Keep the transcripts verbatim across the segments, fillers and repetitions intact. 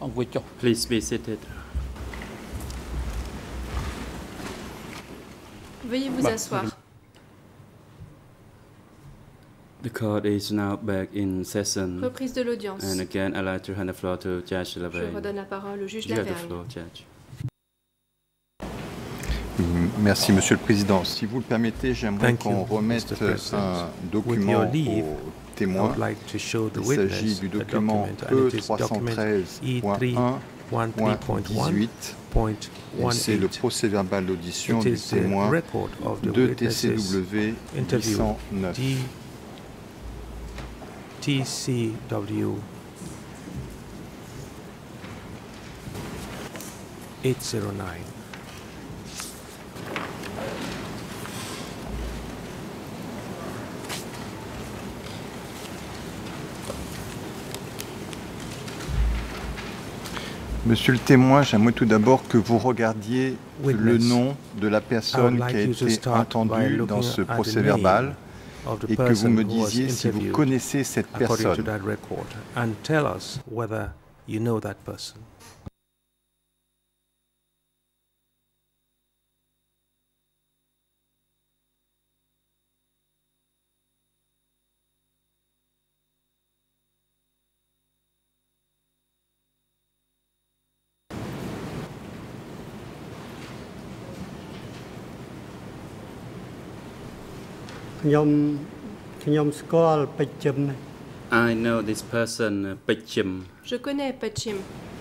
អង្គុយចុះ Please be seated. Veuillez vous asseoir. The court is now back in session. Reprise de l'audience. And again, I'd like to hand the floor to Judge Je Lavergne. redonne la parole au juge You have the Lavergne. floor, Judge. Oui, merci Monsieur le Président. Si vous le permettez, j'aimerais Thank qu'on you, remette Mister President. un With document your leave, aux I témoins. would like to show the Il witness s'agit du a document document, and E it is trois cent document treize E point three un one point point one dix-huit. point one C'est le eight. procès verbal d'audition It du is the témoin record of the de T C witnesses W interview huit cent neuf. D T C W eight zero nine. Monsieur le témoin, j'aimerais tout d'abord que vous regardiez Witness. le nom de la I personne would like qui a you to été start by entendue looking dans ce at the procès name verbal of the et que vous person me who was disiez si vous interviewed connaissez cette according to personne. that record, and tell us whether you know that person. I know this person, uh, Pechim. Je connais Pachim.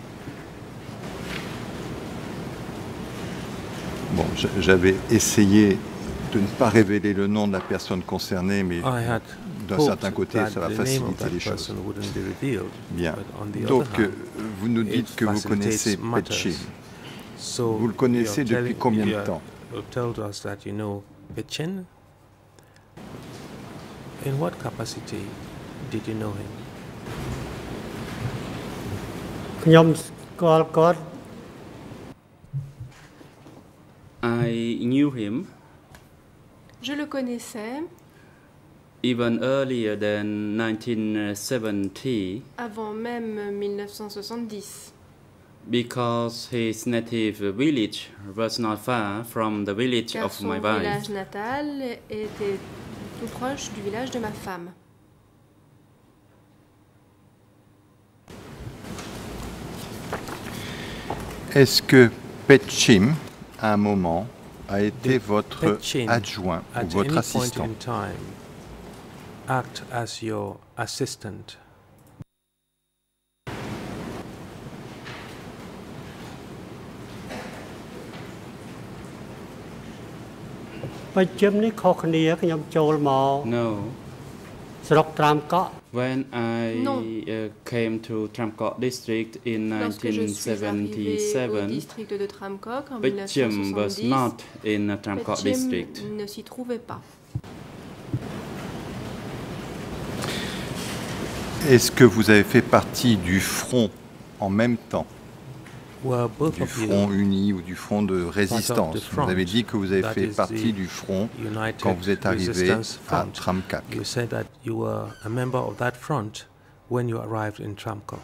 Bon, j- j'avais essayé de ne pas révéler le nom de la personne concernée, mais I had d'un hoped certain côté, that ça va the name of faciliter that les choses. person wouldn't be revealed. Bien. But on the Donc, other euh, hand, vous nous it dites que vous facilitates connaissez matters. Petchim. So Vous le connaissez you're depuis telling- combien de you're- temps? You told us that you know Pechin. In what capacity did you know him? ខ្ញុំស្គាល់គាត់ I knew him Je le connaissais even earlier than nineteen seventy avant même mille neuf cent soixante-dix because his native village was not far from the village car of son my wife. village natal était tout proche du village de ma femme. Est-ce que Petchim, à un moment, a été Did votre Petchim, adjoint ou at votre any assistant? point in time, act as your assistant? Pachim នេះខុសគ្នាខ្ញុំចូលមក No. ស្រុកត្រាំកក់ When I Non. uh, came to Tramkok district in Lorsque je suis arrivée au nineteen seventy-seven, district de Tramkok en Pechim was mille neuf cent not soixante-dix, in uh, Tramkok Pechim district. ne s'y trouvait pas. Est-ce que vous avez fait partie du front en même temps, Were both du of front you uni ou du front de résistance? the front, Vous avez dit que vous avez that fait is partie the du front United quand vous êtes arrivé Resistance à Front? Tramkak. You said that you were a member of that front when you arrived in Tramkok.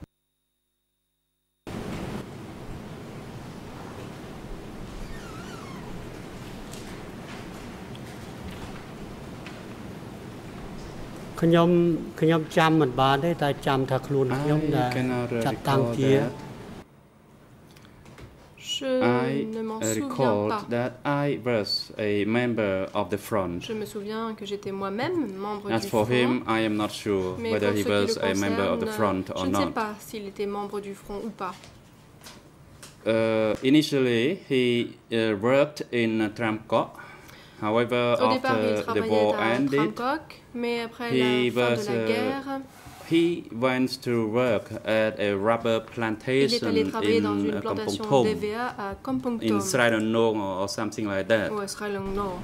"ខ្ញុំខ្ញុំចាំមិនបានទេតែចាំថាខ្លួនខ្ញុំ I ដែល cannot uh, ចាត់តាំង recall ជា that. Je I ne m'en uh, souviens recalled pas. that I was a member of the front. Je me souviens que j'étais moi-même membre As du for front. him, I am not sure Mais whether pour he ce qui was le a member of the concerne, front or je ne sais not. pas s'il était membre du front ou pas. Uh, initially, he uh, worked in uh, Tramkok. However, Au départ, il after the travaillait war à ended, Tramkok, mais après he la fin was, de la uh, guerre, he went to work at a rubber il est plantation allé travailler dans in une uh, plantation Kampong d'E Thom, V A à Kampong in Thom, Srai Nong or, or something like that. ou à Srai Long Nord.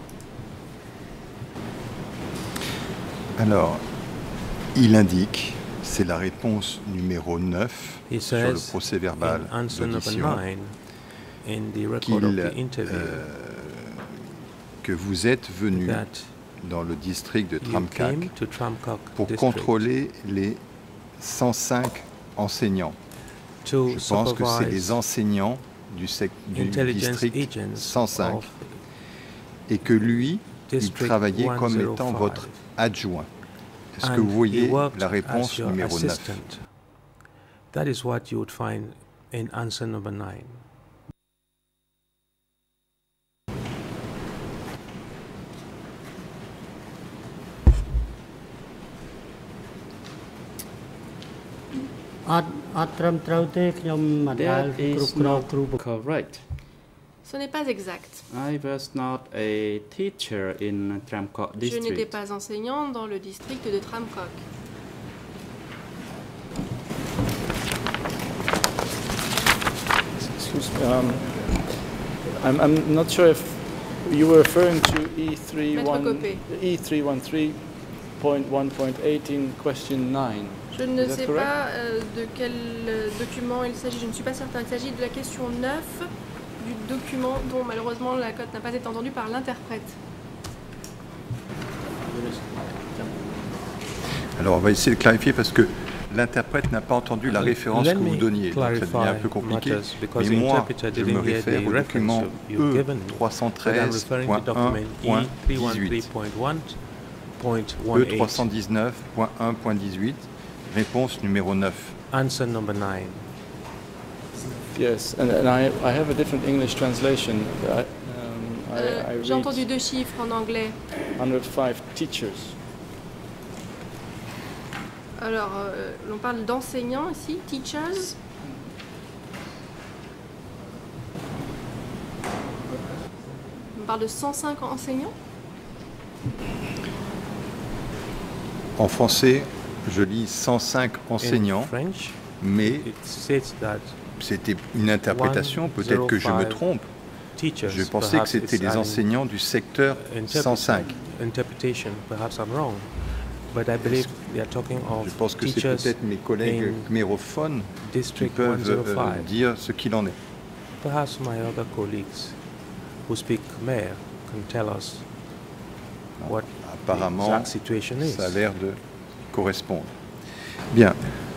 Alors, il indique, c'est la réponse numéro neuf He sur le says procès verbal in answer number d'audition nine in the record qu'il, of the interview euh, que vous êtes venu that dans le district de you Tramkak came to Tramkok pour district contrôler les cent cinq enseignants to Je pense que c'est les supervise enseignants du, sec- du intelligence district agents cent cinq of et que lui, il District travaillait comme one oh étant five. votre adjoint. Est-ce que And vous he voyez worked la as réponse your numéro neuf? assistant. That is what you would find in answer number nine. អត់អត់ត្រឹមត្រូវទេខ្ញុំមិនដែល That គ្រប់ is គ្រង not គ្រូប្រ correct. Ce n'est pas exact. I was not a teacher in Tramcock Je n'étais district. pas enseignant dans le district de Tramcock. Excuse me. Um, I'm, I'm not sure if you were referring to E three one Copé. E three one three point one point eighteen question nine. Je ne Is that sais correct? pas euh, de quel euh, document il s'agit, je ne suis pas certain. Il s'agit de la question neuf du document dont malheureusement la cote n'a pas été entendue par l'interprète. Alors on va essayer de clarifier parce que l'interprète n'a pas entendu la référence Let que vous me donniez, donc ça devient un clarify peu compliqué. matters, because Mais the moi, interpreter je me didn't hear réfère the au reference document you- you've E given me. trois cent But I'm treize referring point to un document point E three one three dix-huit. point one point E one eight. trois cent dix-neuf point un point dix-huit, réponse numéro neuf. Answer number nine. Yes, and, and I, I have a different English translation. I, um, I, Euh, I J'ai read entendu deux chiffres en anglais. one hundred five teachers. Alors, euh, on parle d'enseignants ici, teachers. On parle de cent cinq enseignants. En français, je lis cent cinq enseignants, In French, mais it states that c'était une interprétation, peut-être que je me trompe. teachers, Je pensais que perhaps c'était it's les an enseignants du secteur cent cinq. interpretation. Perhaps I'm wrong, but I believe they are talking of Je pense que c'est teachers peut-être mes collègues in khmérophones qui District peuvent one oh euh, five. dire ce qu'il en est. Perhaps my other colleagues who speak Khmer can tell us what the Apparemment, exact situation is. ça a l'air de correspondre. Bien.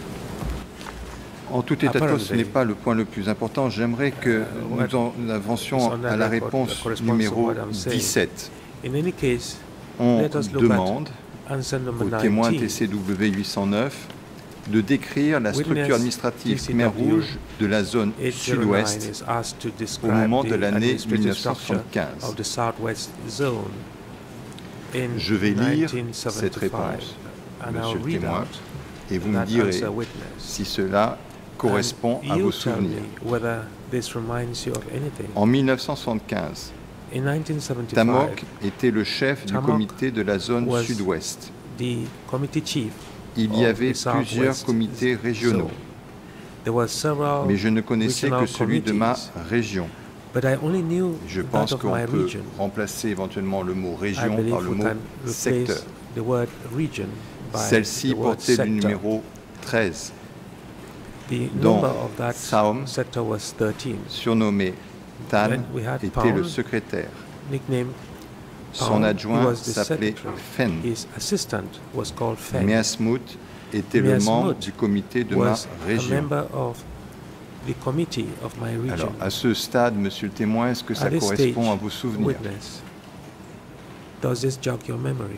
En tout état de cause, ce Apparently, n'est pas le point le plus important. J'aimerais que what nous en avancions is on that à la record réponse corresponds to numéro what I'm saying. dix-sept. In any case, On let us look demande at answer number au témoin nineteen. T C W huit cent neuf de décrire la Witness structure administrative T C Khmer W Rouge de la zone eight oh nine sud-ouest is asked to au describe moment the de l'année administrative mille neuf cent structure soixante-quinze. of the Southwest Zone in Je vais lire nineteen cette seventy-five. réponse, And monsieur I'll le read témoin, out et vous me that direz answer witness. si cela correspond And à you vos tell souvenirs. me whether this reminds you of anything. En mille neuf cent soixante-quinze, In nineteen seventy-five, Tamok était le chef du Tamok comité de la zone was sud-ouest. the committee chief Il y of avait the plusieurs Southwest comités régionaux, zone. There were several mais je ne connaissais regional que celui de ma committees, région. but I only knew Je that pense of qu'on my peut region. remplacer éventuellement le mot I région believe par le we mot can secteur. replace the word region by Celle-ci the word portait le sector. numéro treize, The dont number of that Saum, sector was thirteen. surnommé Tan, Then we had était le Pound, secrétaire. Nickname Son Pound, he adjoint was the s'appelait secretary. Fen. His assistant was called Feng. Miasmout était le Miasmout membre du comité de ma was a région. member of the committee of my region. Alors, à ce stade, monsieur le témoin, est-ce que ça At this correspond stage, à vos souvenirs? witness, does this jog your memory?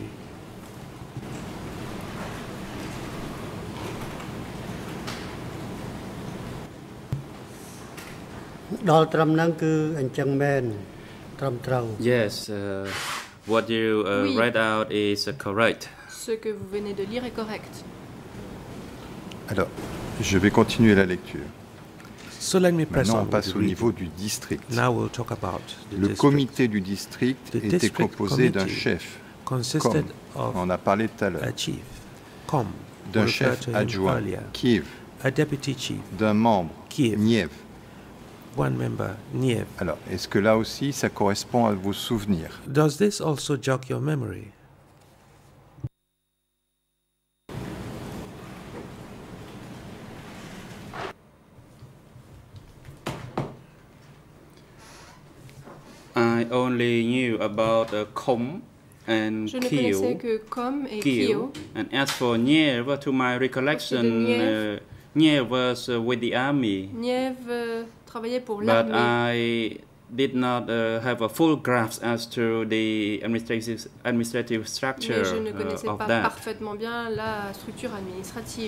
"ដល់ត្រឹមហ្នឹងគឺអញ្ចឹងមែនត្រឹមត្រូវ Yes, uh, what you uh, Oui. read out is uh, correct. Ce que vous venez de lire est correct. Alors, je vais continuer la lecture. So let me press Maintenant, on on with passe the au niveau reading. du district. Now we'll talk about the Le district. comité du district The était district composé d'un committee chef, consisted comme of on en a parlé tout à a l'heure, chief, com, d'un we referred chef to him adjoint, earlier, Kiev, a deputy chief, d'un membre, Kiev, Niev. one member, Niev. Alors, est-ce que là aussi, ça correspond à vos souvenirs? Does this also jog your memory? I only knew about uh, Com and Je ne connaissais Kyo. que Com et Kyo. Kyo. And as for Niev, to my recollection, Niev. uh, Niev was uh, with the army, Niev euh, travaillait pour but l'armée. I did not uh, have a full grasp as to the administrative administrative structure Mais je ne connaissais uh, of pas that. parfaitement bien la structure administrative.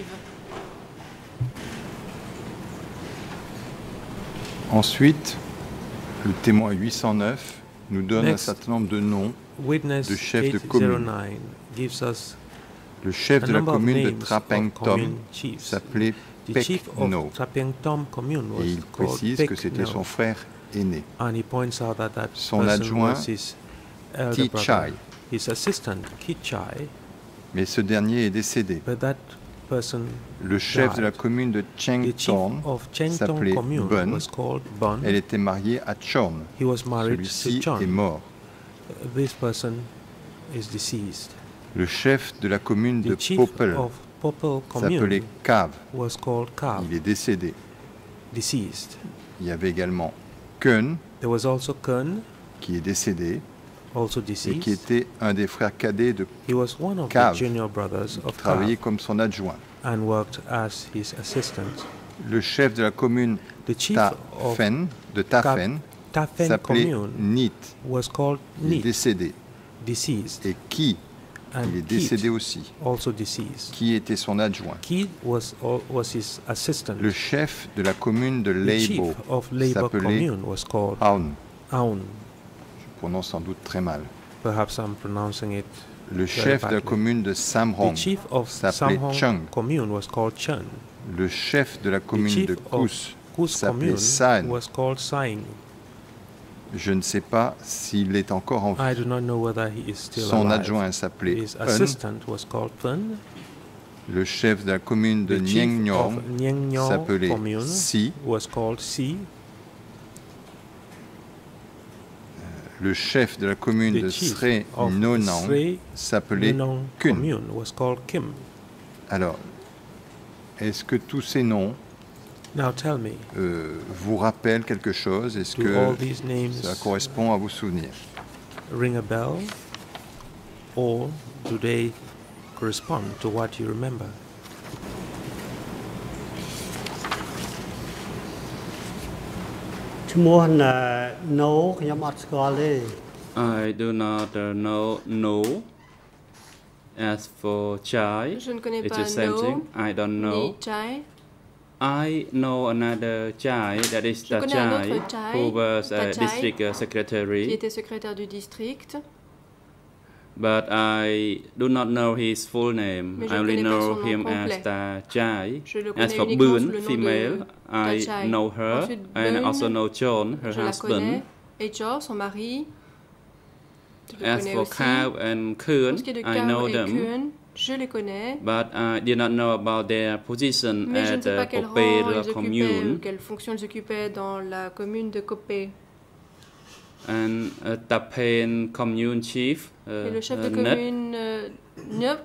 Ensuite, le témoin huit cent neuf nous donne Next. un certain nombre de noms. Witness de chef de eight oh commune. nine gives us Le chef a de la number of commune de names of Trapeng Tom commune chiefs. s'appelait The chief Pekno of Trapeang Tom commune was et il called précise que c'était Pekno. son frère aîné. And he points out that that Son person adjoint, was his elder Ti brother. Chai. His assistant, Ki Chai, Mais ce dernier est décédé. but that person, Le chef de la died. commune de the chief Chengton of Chengtong s'appelait commune Bun. was called Bun. Elle était mariée à Chon. He was married Celui-ci to Chon. est mort. This person is deceased. Le chef de la commune de The chief Popel of Popel s'appelait commune Cav. was called Kav, Il est décédé. deceased. Il y avait également Kun, There was also Kun, qui est décédé also et qui deceased. était un des frères cadets de He was one of Kav. the junior brothers of travaillait Kav comme son adjoint. and worked as his assistant. Le chef de la commune The chief of Tafen, de Tafen Tafen s'appelait commune Nit. was called Il est Nit, décédé. deceased, Et Ki, and il est Kit, décédé aussi. also deceased. Qui était son adjoint. Kit was al- was his assistant. Le chef de la commune de The chief Leibo of Labour s'appelait commune was called Aun. Aun. Je prononce sans doute très mal. Perhaps I'm pronouncing it. Le chef de la badly. commune de The Samrong chief of s'appelait Samhong Chung. commune was called Chun. Le chef de la The commune chief de of Kous Kus s'appelait commune San. was called Saing. Je ne sais pas s'il est encore en I vie. do not know whether he is still Son alive. adjoint s'appelait His Un. assistant was called Fun. Le chef de la commune de The chief Niengnyong of Niengnyong s'appelait commune Si. was called Si. Le chef de la commune The de chief Sre of Nonang Sre s'appelait Nonang Kun. commune was called Kim. Alors, est-ce que tous ces noms Now tell me, euh, vous rappellent quelque chose? Est-ce do que all these names ça correspond à vos souvenirs? ring a bell, or do they correspond to what you remember? ឈ្មោះណែ No ខ្ញុំអត់ស្គាល់ទេ I do not uh, know no. As for Chai, Je ne connais it's pas the same No, thing. I don't ni know. Chai. I know another Chai, that is Je the connais un Chai, autre Chai, who was a Ta Chai, district uh, qui secretary, était secrétaire du district. but I do not know his full name. Mais je I ne only connais pas know son nom him as complet. the Chai. Je le As connais for uniquement Boon, sous le nom female, de I Ta Chai. know her, Ensuite, and Boon, also know John, her Je la connais. husband. Et Cho, son mari. Je le As connais for aussi. Kav and Pour Kun, ce qui est de I Kao know et them, Kuan, je les connais. but I did not know about their position Mais je ne at sais pas the quel rang Popera ils occupaient ou commune. quelle fonction ils occupaient dans la commune de Kopé. And uh, Tapen commune chief, uh, Et le chef de uh, Nut. commune euh, Nyok,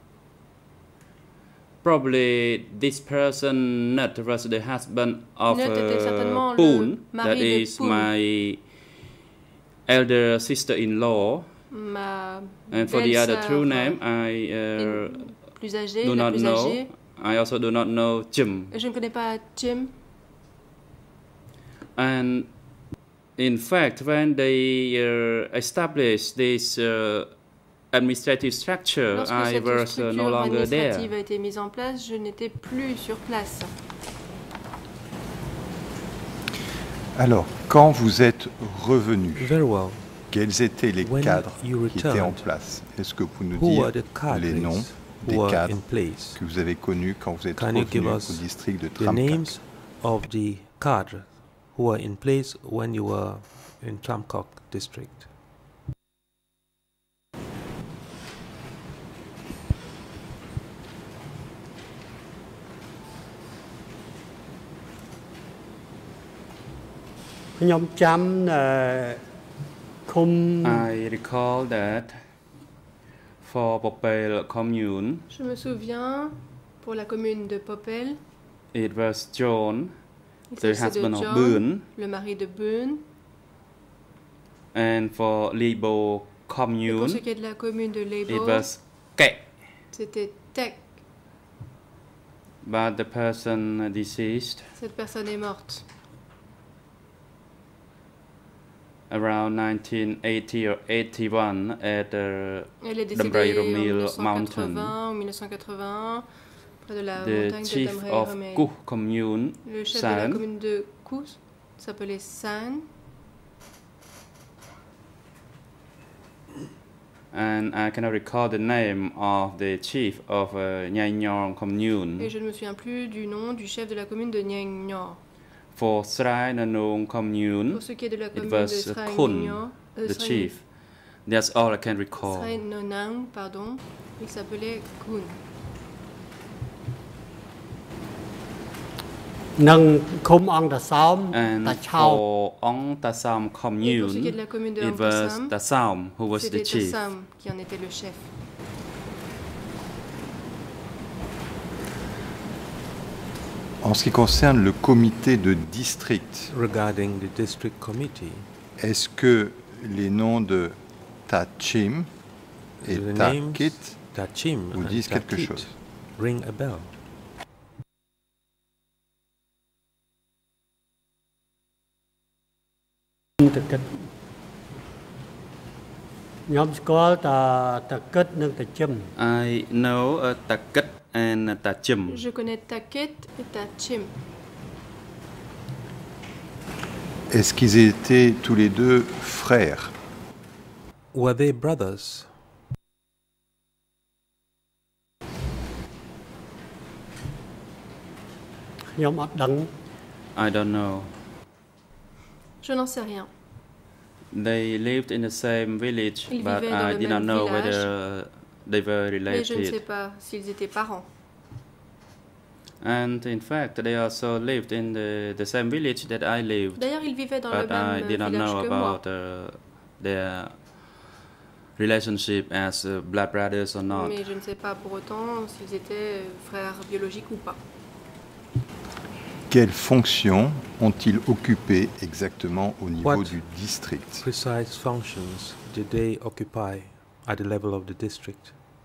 Probably this person Nut was the husband of Nut était certainement uh, le Poon, mari that de is Poon. my elder sister-in-law. ma And for the other belle-sœur, true name, I uh, une plus âgée, do la not plus know. âgée. I also do not know Jim. Je ne connais pas Jim. And in fact, when they uh, established this uh, administrative structure, Lorsque I cette was uh, structure no longer administrative there. a été mise en place, je n'étais plus sur place. Alors, quand vous êtes revenu, Very well. quels étaient les When cadres you qui étaient en returned, place? Est-ce que vous pouvez nous Who dire were the les noms cadres des who were cadres in place? que vous avez connus quand vous êtes Can you give revenu us au district de the Tramkak? names of the cadres who were in place when you were in Tramkok district? ။ខ្ញុំចាំណែឃុំ I recall that for Popel commune, Je me souviens, pour la commune de Popel, it was John, il the s'agissait husband de of John, Boon, le mari de Boon. and for Libo Et pour commune, ce qui est de la commune de it Lebo, was Ke. c'était Tek. but the person deceased Cette personne est morte around nineteen eighty or eighty-one at the Elle est Damrai décédée en Romil mille neuf cent mountain. quatre-vingts ou mille neuf cent quatre-vingt-un, près de la The montagne de chief Damrai of Romil. Kuh commune, Le chef de la San, commune de Kous s'appelait San. and I cannot recall the name of the chief of uh, Nhai Nhor commune. Et je ne me souviens plus du nom du chef de la commune de Nhai Nhor. For Srai Nanong commune, Pour ce qui est de la it commune de was Srai Kun, Nhor, euh, the Srai- chief. That's all I can recall. Srai Nonang, pardon, il s'appelait Kun. និងឃុំអង្គតសោម And តាឆោ for Ong Tasam Et pour ce qui est de commune, la commune de it was Angtasam, Tasam who was the c'était chief. Tassam qui en était le chef. En ce qui concerne le comité de district, Regarding the district committee, est-ce que les noms de Tachim et the names Takit Tachim vous and disent quelque Takit chose? ring a bell. តកិតខ្ញុំស្គាល់តាតកិតនិងតាជឹម I know uh, Takit and Tachim. Je connais Taket et Tachim. Est-ce qu'ils étaient tous les deux frères? Were they brothers? ខ្ញុំអត់ដឹង I don't know. Je n'en sais rien. They lived in the same village, Ils but vivaient dans I le did not même know village. whether they were Mais je ne sais related. pas s'ils étaient parents. And in fact, they also lived in the, the same village that I lived, D'ailleurs, ils vivaient dans le but I même did not village know que moi. about uh, their relationship as uh, blood brothers or not. Mais je ne sais pas pour autant s'ils étaient frères biologiques ou pas. Quelles fonctions ont-ils occupées exactement au niveau What du district? precise functions did they occupy at the level of the district?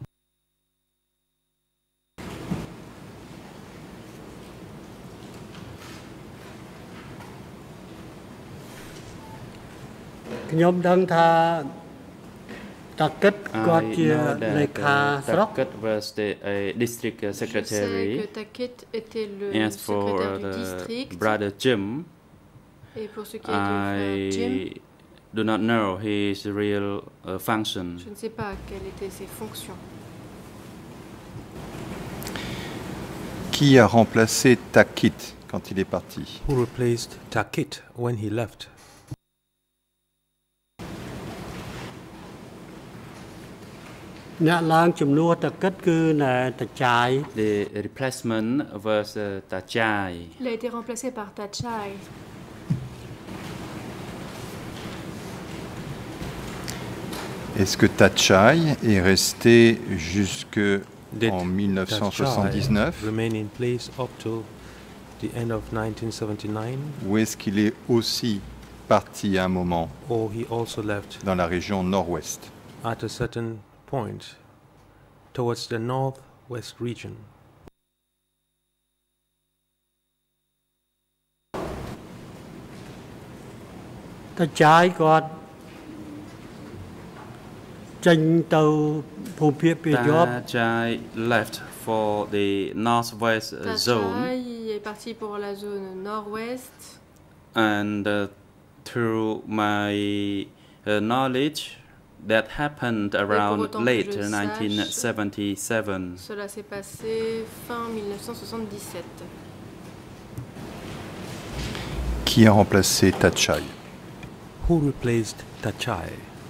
။ខ្ញុំដឹងថាតកិតគាត់ I ជា know លេ that ខា uh, ស្រុក Takit was the uh, district uh, Je sais que secretary. Taket était le As for secrétaire du uh, the district. brother Jim, Et pour ce qui est du frère Jim, I do not know his real uh, function. je ne sais pas quelles étaient ses fonctions. Qui a remplacé Takit quand il est parti? Who replaced Takit when he left? អ្នកឡើងជំនួសតកិតគឺណែតាចាយ The replacement was uh, Tachai. Il a été remplacé par Tachai. Est-ce que Tachai est resté jusque Did en mille neuf cent soixante-dix-neuf Tachai remain in place up to the end of nineteen seventy-nine, ou est-ce qu'il est aussi parti à un moment or he also left dans la région nord-ouest? at a certain point towards the northwest region? តាចាយគាត់ចេញទៅភូមិភាគពាយ័ព្យ Tachai left for the northwest uh, zone, Tachai est parti pour la zone nord-ouest. and uh, through my uh, knowledge, that happened around autant que late je sache, nineteen seventy-seven. Cela s'est passé fin mille neuf cent soixante-dix-sept. Qui a remplacé Tachai? Who replaced Tachai?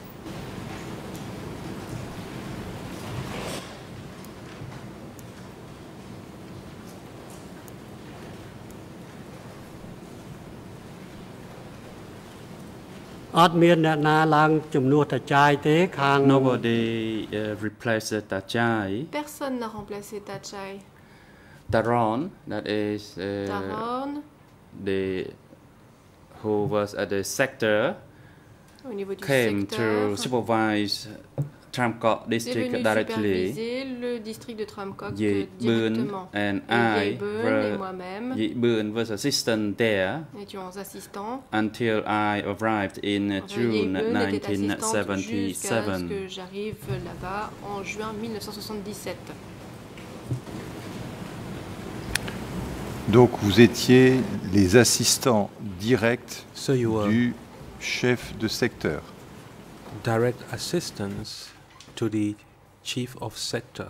អត់មានអ្នកណាឡើងជំនួសតាចាយទេខាង Nobody uh, replaced Tachai. Personne n'a remplacé Tachai. Taron, that is uh, Taron, the who was at the sector, au niveau du came to secteur, supervise Tram Kok C'est district venu directly. superviser le district de Tram Kok Ye Bun directement. and Et I Ye Bun et were moi-même Ye Bun was assistant there étions assistants. until I arrived in Enfin, Ye June Bun était assistante jusqu'à ce nineteen seventy-seven. que j'arrive là-bas en juin mille neuf cent soixante-dix-sept. Donc vous étiez les assistants directs So you were du chef de secteur. direct assistants to the chief of sector.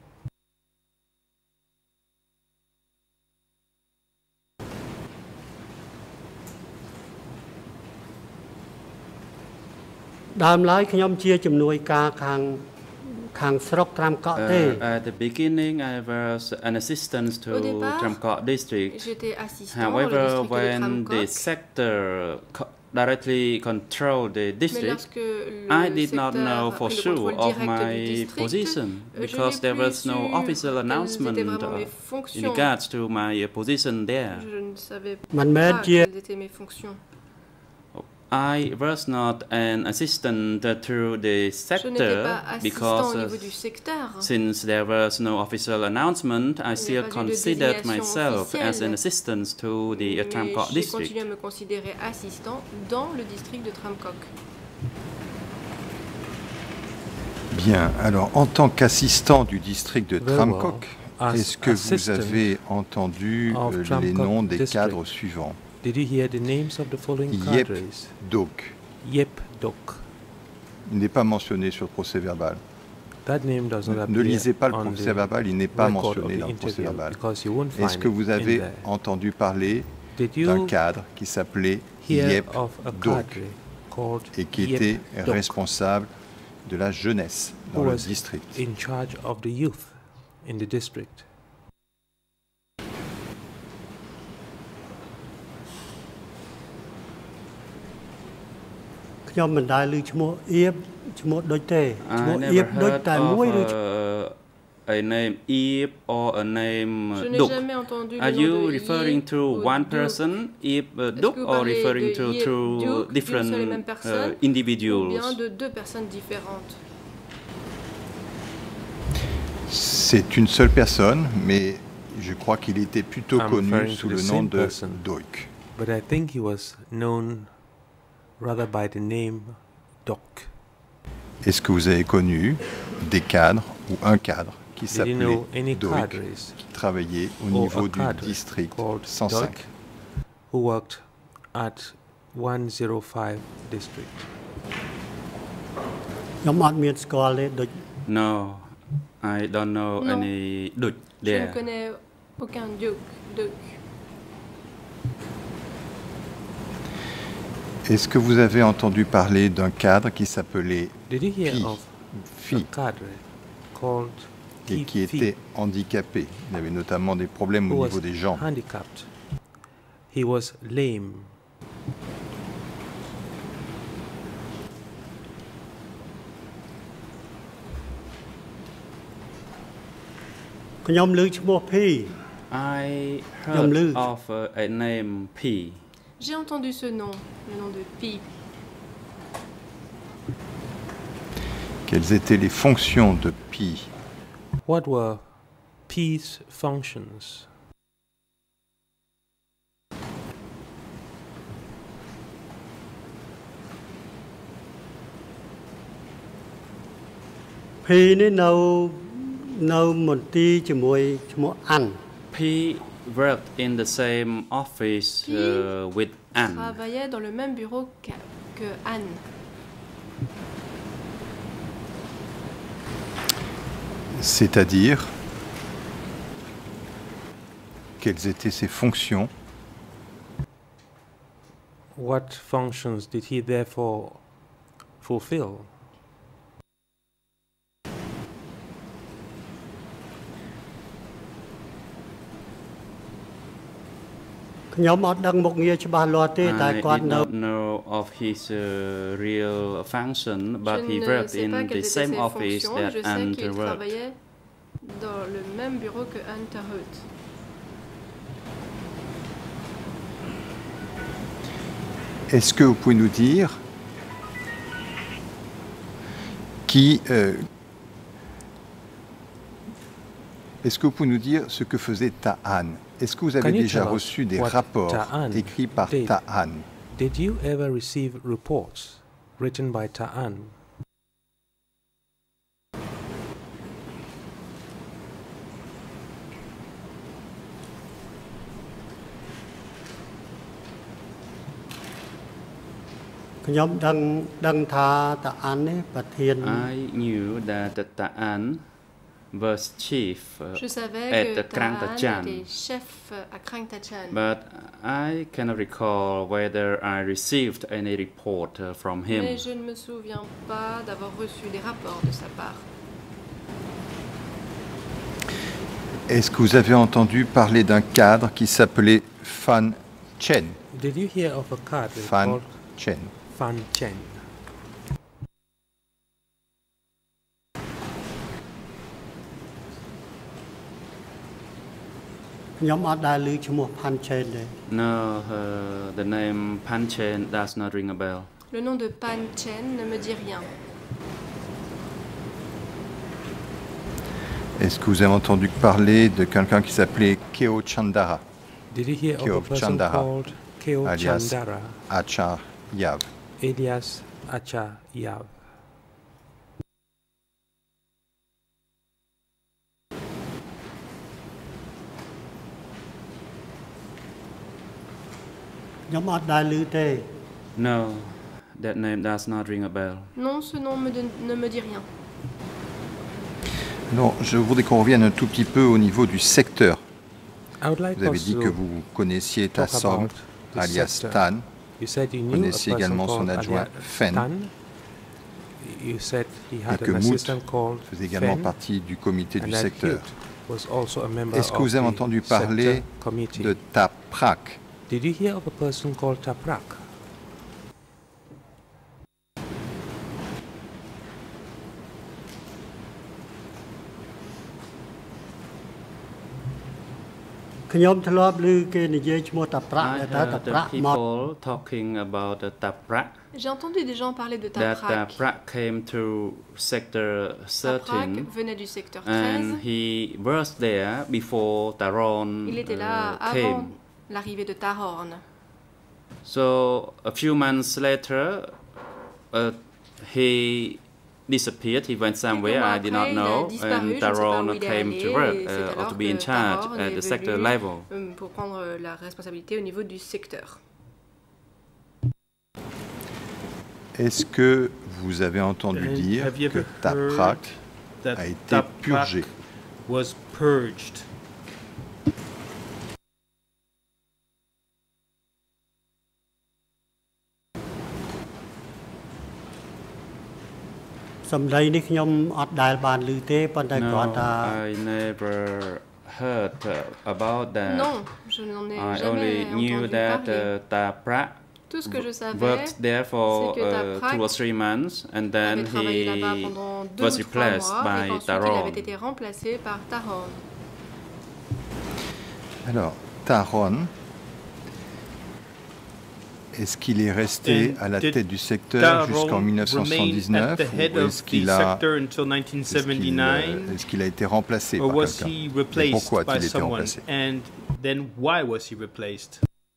Đàm lại ខ្ញុំជាជំនួយការខាងខាងស្រុកត្រាំកក់ទេ Uh, at the beginning, I was an assistant to Au départ, Tram Kok district. J'étais assistant au However, district de when Tram the Kok. sector co- directly controlled the Mais district, lorsque le I did not secteur know a for pris le sure contrôle of direct du my district, position euh, je because n'ai there plus was no su official quelles announcement étaient vraiment mes uh, in fonctions. regards to my uh, position there. Je ne savais មិនមែន pas ជា quelles étaient mes fonctions. I was not an assistant uh, to the Je n'étais sector pas assistant because au uh, niveau du secteur. since there was no official announcement, I Il n'y a still pas eu de considered désignation myself as an officielle. assistant to the uh, Tram Mais Kok j'ai district. continué à me considérer assistant dans le district de Tram Kok. Bien, alors en tant qu'assistant du district de Very Tram well. Kok, As est-ce que vous assistant avez entendu of euh, Tram les Kok noms des district. cadres suivants? Did you hear the names of the following Yep cadres? Dok. Yep Dok. Il n'est pas mentionné sur le procès verbal. That name does not Ne appear lisez pas le on procès the verbal, il n'est pas record of mentionné the dans le procès interview verbal. because you won't find Est-ce que vous it in avez there. entendu parler Did d'un you cadre qui s'appelait hear Yep of a Dok cadre called et qui Yep était Dok, responsable de la jeunesse who dans le was district? in charge of the youth in the district? "ខ្ញុំមិនដែលឮឈ្មោះអៀបឈ្មោះដូចទេឈ្មោះ I អៀប never ដូច heard តែមួយឬ of uh, a name Ip or a name uh, Je n'ai Duk. jamais entendu Are le nom you de referring Yip to ou one Duk. person, Ip uh, Est-ce Duk, que vous or parlez referring de to Yip two Duk, d'une seule et different même personne, uh, ou individuals? bien de deux personnes différentes? C'est une seule personne, mais je crois qu'il était plutôt I'm connu referring sous to le the nom same de person. Doik. But I think he was known rather by the name Dok. Est-ce que vous avez connu des cadres ou un cadre qui Did you s'appelait know any Doik, cadres qui travaillait au or niveau a du cadre district called cent cinq? Doik who worked at one oh five district? ខ្ញុំអត់មានស្គាល់ទេដូច No, I don't know Non. any Duk Je ne there. connais aucun Duk. Duk. Est-ce que vous avez entendu parler d'un cadre qui s'appelait Did you hear Phi, of Phi, a cadre called et Phi qui Phi, était handicapé? Il avait notamment des problèmes who au was niveau des jambes. handicapped? He was lame. "ខ្ញុំឮឈ្មោះភី I Nhầm lư. heard of uh, a name P. J'ai entendu ce nom, le nom de Pi. Quelles étaient les fonctions de Pi? What were P's functions? "ភីនេះនៅនៅមន្ទីរជាមួយឈ្មោះអាន់ P worked in the same office P uh, with Anne. Travaillait dans le même bureau que, que Anne. C'est-à-dire, quelles étaient ses fonctions? What functions did he therefore fulfill? "ខ្ញុំអត់ដឹងមុខងារច្បាស់លាស់ទេតែ I គាត់ did នៅ not know of his uh, real function, but Je he ne worked sais in pas the quelles étaient same ses office fonctions. that Je sais Anne qu'il worked. travaillait dans le même bureau que Anne Tarut. Est-ce que vous pouvez nous dire qui... euh, Est-ce que vous pouvez nous dire ce que faisait Ta'an? Est-ce que vous avez Can you déjà tell us reçu des what rapports Ta'an écrits par did? Ta'an? Did you ever receive reports written by Ta'an? ខ្ញុំដឹងដឹងថាតាអាននេះប្រធាន I knew that Ta'an was chief uh, Je savais at que the Krang Ta'an Tachan, était chef à Krang Tachan. but I cannot recall whether I received any report uh, from him. Mais je ne me souviens pas d'avoir reçu des rapports de sa part. Est-ce que vous avez entendu parler d'un cadre qui s'appelait Fan Chen? Did you hear of a cadre Fan called Chen. Fan Chen? ខ្ញុំអត់ដែលឮឈ្មោះ Pan Chen ទេ No, uh, the name Pan Chen does not ring a bell. Le nom de Pan Chen ne me dit rien. Est-ce que vous avez entendu parler de quelqu'un qui s'appelait Keo Chandara, Did you hear Keo of a person Chandara, called Keo alias Chandara, Achar Yav? alias Acha Yav? ខ្ញុំអត់ដែលឮទេ No, that name does not ring a bell. Non, ce nom me don- ne me dit rien. Non, je voudrais qu'on revienne un tout petit peu au niveau du secteur. I would like Vous avez us dit to que vous connaissiez talk Tassom, about the alias sector. Tan. You said you knew a connaissiez person également son called adjoint alias Fen. Tan. You said he had Et que an Mout assistant called faisait également Fen, partie du comité and du that secteur. Hugh was also a member Est-ce que of vous avez the entendu sector parler committee. de Taprak? Did you hear of a person called Taprak? Tôi ខ្ញុំធ្លាប់ឮគេនិយាយឈ្មោះតាប្រាក់ I តែតា heard ប្រាក់ the មក people talking about the Taprak, J'ai entendu des gens parler de that Taprak. Taprak came to sector Taprak thirteen, venait du secteur and treize. he was there before Taron Il était là uh, avant came. l'arrivée de Tahorn. So a few months later, uh, he disappeared. He went somewhere I did not Quelques mois know, après, il a disparu, and je ne sais pas Taron où il est came allé, to work et c'est uh, or alors to be in que charge Taron at est the sector venu, level. euh, pour prendre la responsabilité au niveau du secteur. Est-ce que vous avez entendu And dire have you que ever Taprak heard that a été Taprak purgé? was purged? សម្ដីនេះខ្ញុំអត់ដែលបានឮទេប៉ុន្តែគ្រាន់ No, ថា I never heard uh, about that. Non, je n'en ai I jamais only knew entendu that parler. uh, Taprak Tout ce que je savais, worked there for c'est que uh, Taprak two or three months, and then avait travaillé là-bas he pendant deux was ou trois replaced mois by et qu'ensuite il Taron. avait été remplacé par Taron. Alors, Taron, est-ce qu'il est resté And à la did tête du secteur Taron jusqu'en mille neuf cent remained soixante-dix-neuf at the head ou of est-ce the qu'il a sector until nineteen est-ce qu'il, euh, seventy-nine, est-ce qu'il a été remplacé or par was quelqu'un? he Et replaced pourquoi by a-t-il été someone? remplacé? And then why was he replaced?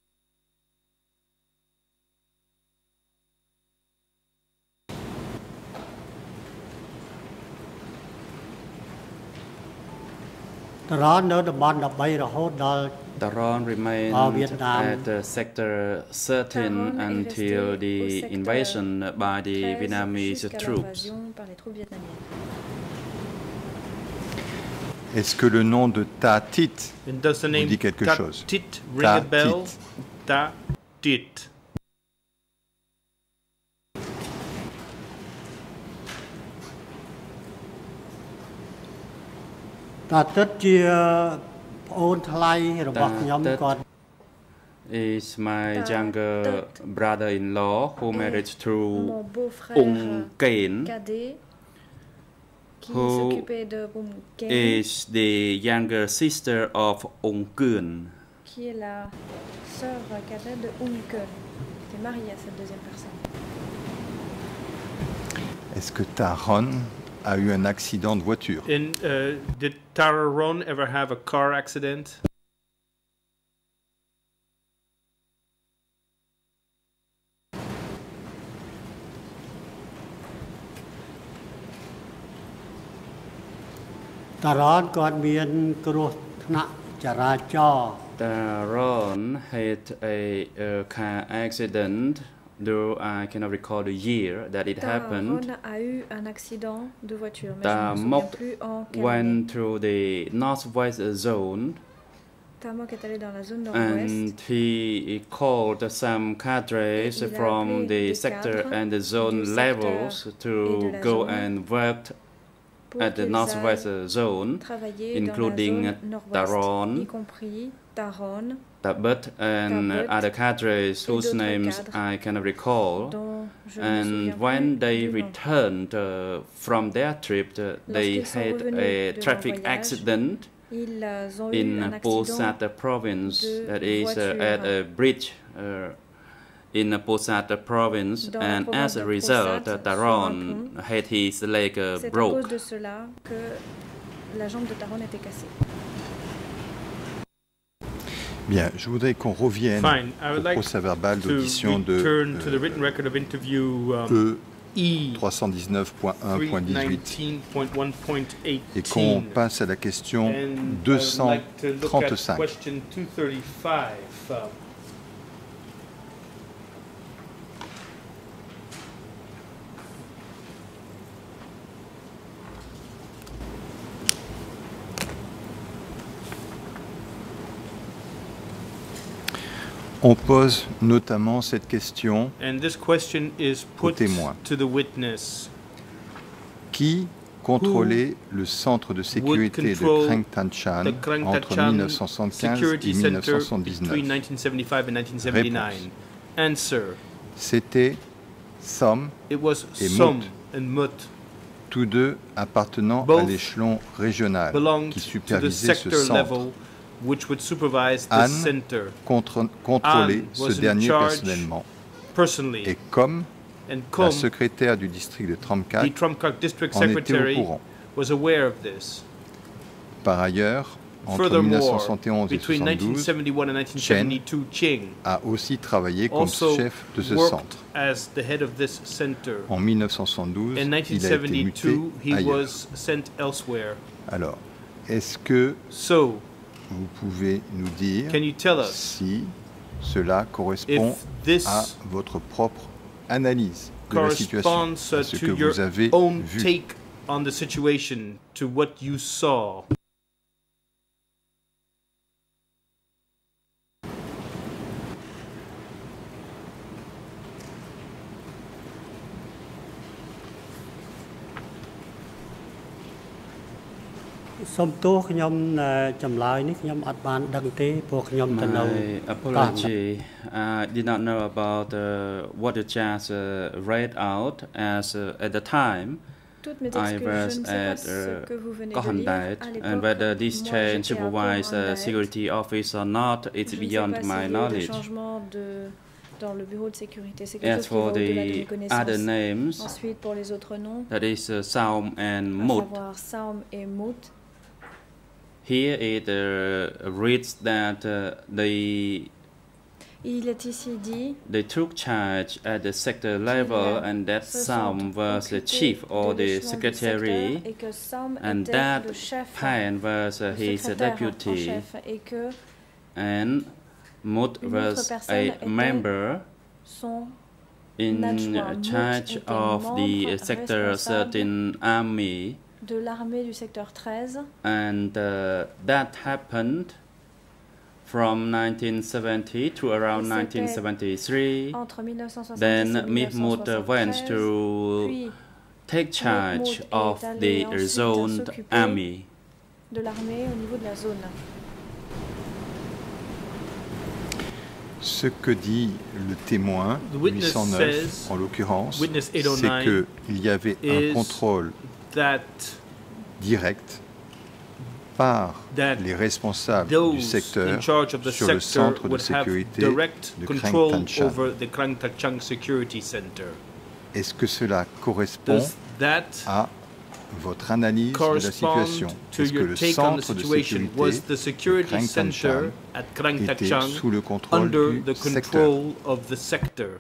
Taron នៅតំបន់ដប់បីរហូតដល់ Taron remained Ah, Vietnam. at uh, sector thirteen Taron est until resté the au secteur invasion by the treize Vietnamese jusqu'à troops. l'invasion par les troupes vietnamiennes. Est-ce que le nom de Ta Tit And does the vous name dit quelque Ta chose? Tit ring Ta a bell? Tit. Ta Tit. ។ តាទិតជាប្អូនថ្លៃរបស់ខ្ញុំតាទិតគាត់ Is my Ta- younger Tet brother-in-law who est married to Mon beau-frère Ung Kain, cadet qui Who s'occupait de Bum Ken, is the younger sister of Ung Kun. qui est la sœur cadette de Ung Ken, qui était mariée à cette deuxième personne. Est-ce que Taron a eu un accident de voiture? In, uh, did Tararon ever have a car accident? Taron គាត់មានគ្រោះថ្នាក់ចរាចរណ៍ Taron had a, a car accident, though I cannot recall the year that it happened. Taron a eu un accident de voiture, mais je ne me souviens Tamok plus en quelle année. went through the northwest zone Tamok est allé dans la zone nord-ouest. and he called some cadres Il a from appelé the des sector cadres and the zone du secteur levels et de to la go zone and work pour at the qu'ils northwest aillent zone, travailler including dans la zone nord-ouest, Taron, y compris Taron, Tabut, and Tabut other cadres et whose d'autres names cadres I cannot recall. dont je ne me And souviens when plus they du nom. returned uh, from their trip, uh, they Lorsqu'ils sont had revenus a de leur traffic voyage, accident Ils euh, ont eu in un accident Posata province, de that is uh, voiture. at a bridge uh, in Posata province, Dans la and province as a de result, Posat, uh, sur un Taron pont. had his leg uh, C'est à cause broke. de cela que la jambe de Taron était cassée. Bien, je voudrais qu'on revienne Fine. I au would like procès-verbal to d'audition de return to the euh, written record of interview um, E E trois cent dix-neuf point un point dix-huit three nineteen point one point et qu'on eighteen. passe à la question And deux I would cent like to look at trente-cinq. question two thirty-five. Um, On pose notamment cette question: and this question is put témoin. to the witness. qui contrôlait le centre de sécurité de control Kreng Tanchan The Krang entre Tachan mille neuf cent soixante-quinze Security et Center mille neuf cent between soixante-dix-neuf? nineteen seventy-five and nineteen seventy-nine? Answer. C'était Som, It was Et Som Mut. and Mut, tous deux appartenant à Both l'échelon régional belonged qui to the supervisait ce sector centre. level, which would supervise the Anne center Contre- contrôlait Anne was ce in dernier charge personnellement. personally. Et comme And la Com, secrétaire du district de the Tramkat, Trumkak district en était au secretary, courant. was aware of this. Par ailleurs, entre mille neuf cent Furthermore, soixante et onze et between soixante-douze, nineteen seventy-one and nineteen seventy-two, Ching a aussi travaillé comme also chef de ce worked centre. as the head of this center. En mille neuf cent soixante-douze, In nineteen il a été muté seventy-two, he ailleurs. was sent elsewhere. Alors, est-ce que So, vous pouvez nous dire can you tell us si cela correspond if this à votre propre analyse de la situation, corresponds à uh, ce to que your vous avez own vu? take on the situation, to what you saw? Some ទោសខ្ញុំចម្លើយនេះខ្ញុំអត់បានដឹងទេព្រោះខ្ញុំទៅនៅ My apology. I did not know about uh, what the judge uh, read out as uh, at the time. Toutes mes I excuses, was je ne sais pas at ce uh, que vous venez de Kohandait, lire. À and whether l'époque, this moi, change j'étais à supervised uh, Kohandait. security office or not, it's Je ne sais beyond pas my s'il y a eu des knowledge. changements de, dans le bureau de sécurité. C'est quelque As chose qui va for au-delà de mes the connaissances. other names, Ensuite, pour les autres noms, that is uh, Saum and à Mut. savoir Saum et Mout, Here it uh, reads that uh, they il est ici dit they took charge at the sector level, and that se sont Saum was the occupés chief or de the l'échelon du secretary, secteur et que Saum and était that le chef, Pan was uh, le his secrétaire en deputy, chef, et que and Mut Une was autre personne a était member son in adjoint. Mut charge était of the membre sector responsable thirteen army, de l'armée du secteur treize. and uh, that happened from nineteen seventy to around Et c'était nineteen seventy-three. Entre mille neuf cent soixante-dix Then et mille neuf cent Mihmut went soixante-treize, to puis take charge Mihmut est of allé the ensuite zoned s'occuper army. de l'armée au niveau de la zone. Ce que dit le témoin The witness huit cent neuf, says- en l'occurrence, Witness c'est eight oh nine qu'il y avait is un contrôle that direct par That les responsables du those secteur in charge of the sur le sector centre de would have sécurité direct de control Krang Tanchan. over the Krang Tachang Security Center. Est-ce que cela correspond Does that à votre analyse de la correspond situation. to Est-ce que your le take on the centre de situation? sécurité Was the de security Krang Than center Chan at Krang Tha était Chang sous le contrôle under du the secteur? control of the sector?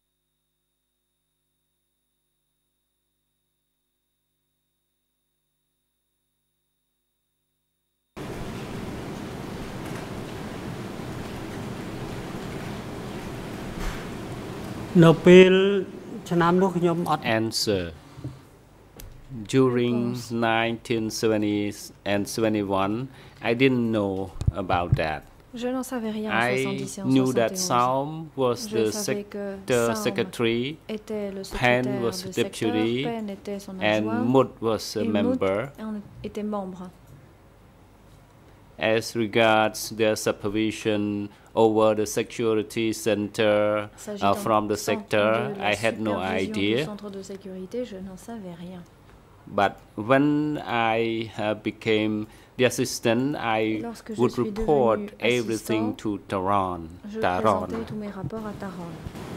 នៅពេលឆ្នាំនោះខ្ញុំអត់ Answer. During nineteen seventies and seventy-one, I didn't know about that. Je n'en savais rien en I soixante-dix et en knew that soixante et onze. Saum was Je the savais que sector Saum secretary, était le Pen secrétaire was de secteur, deputy, Pen était son and adjoint, Mut was a et Mout member. en était membre. As regards their supervision over the security center uh, from the sector, I had no idea. Du centre de sécurité, je n'en savais rien. But when I uh, became the assistant, I would report everything to Taran. Je Taran. présentais tous mes rapports à Taran.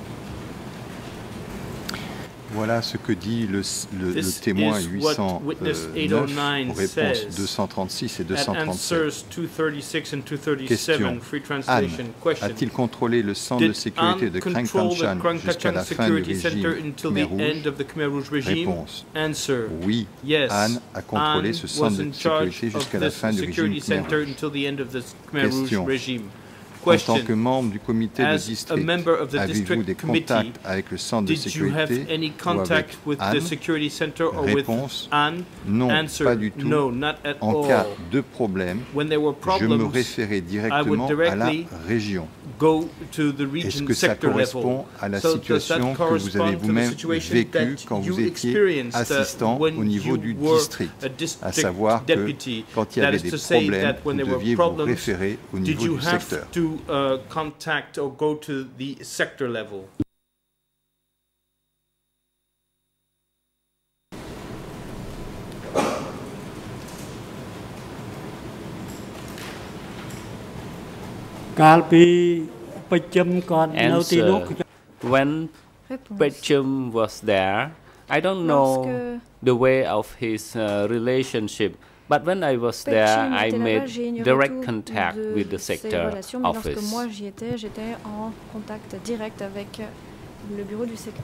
Voilà ce que dit le, le, le This témoin is huit cent what witness neuf eight oh nine aux réponses says deux cent trente-six et deux at cent trente-sept. answers two thirty-six and two thirty-seven, Question. free Anne, translation. Question. a-t-il contrôlé le centre de Did sécurité Anne de Krang Than control Chan the Krang Tha jusqu'à Chang la fin du Security Center régime until Khmer the Rouge? end of the Khmer Rouge regime? Réponse. Answer. Oui, Yes. Anne a contrôlé Anne ce centre was de in charge sécurité of jusqu'à la this fin du security régime Khmer center Rouge. until the end of the Khmer Rouge Question. regime. En tant Question. que membre du comité de As a district, member of the avez-vous district des committee, contacts avec le centre de Did you have sécurité any ou avec contact with the Anne? security center or with Réponse. Anne? Non, Answer. pas du tout. No, not at En all. cas de problème, When there were je me problems, référais I would directement à la directly région. go to the Est-ce region que ça sector correspond level. à la So does that situation que vous correspond avez to the vous-même situation vécue that quand you vous étiez experienced, uh, assistant when au niveau you du were district? a À district savoir que deputy? quand il y That avait is des to say problèmes, that when vous there were deviez vous problems, référer au did niveau you du have secteur. to uh, contact or go to the sector level? Answer. When Réponse. Pechum was there, I don't know Lorsque the way of his uh, relationship, but when I was there, Pechum I était là-bas, made j'ai ignoré direct tout contact de with the ses sector relations, mais lorsque office. moi j'y étais, j'étais en contact direct avec le bureau du secteur.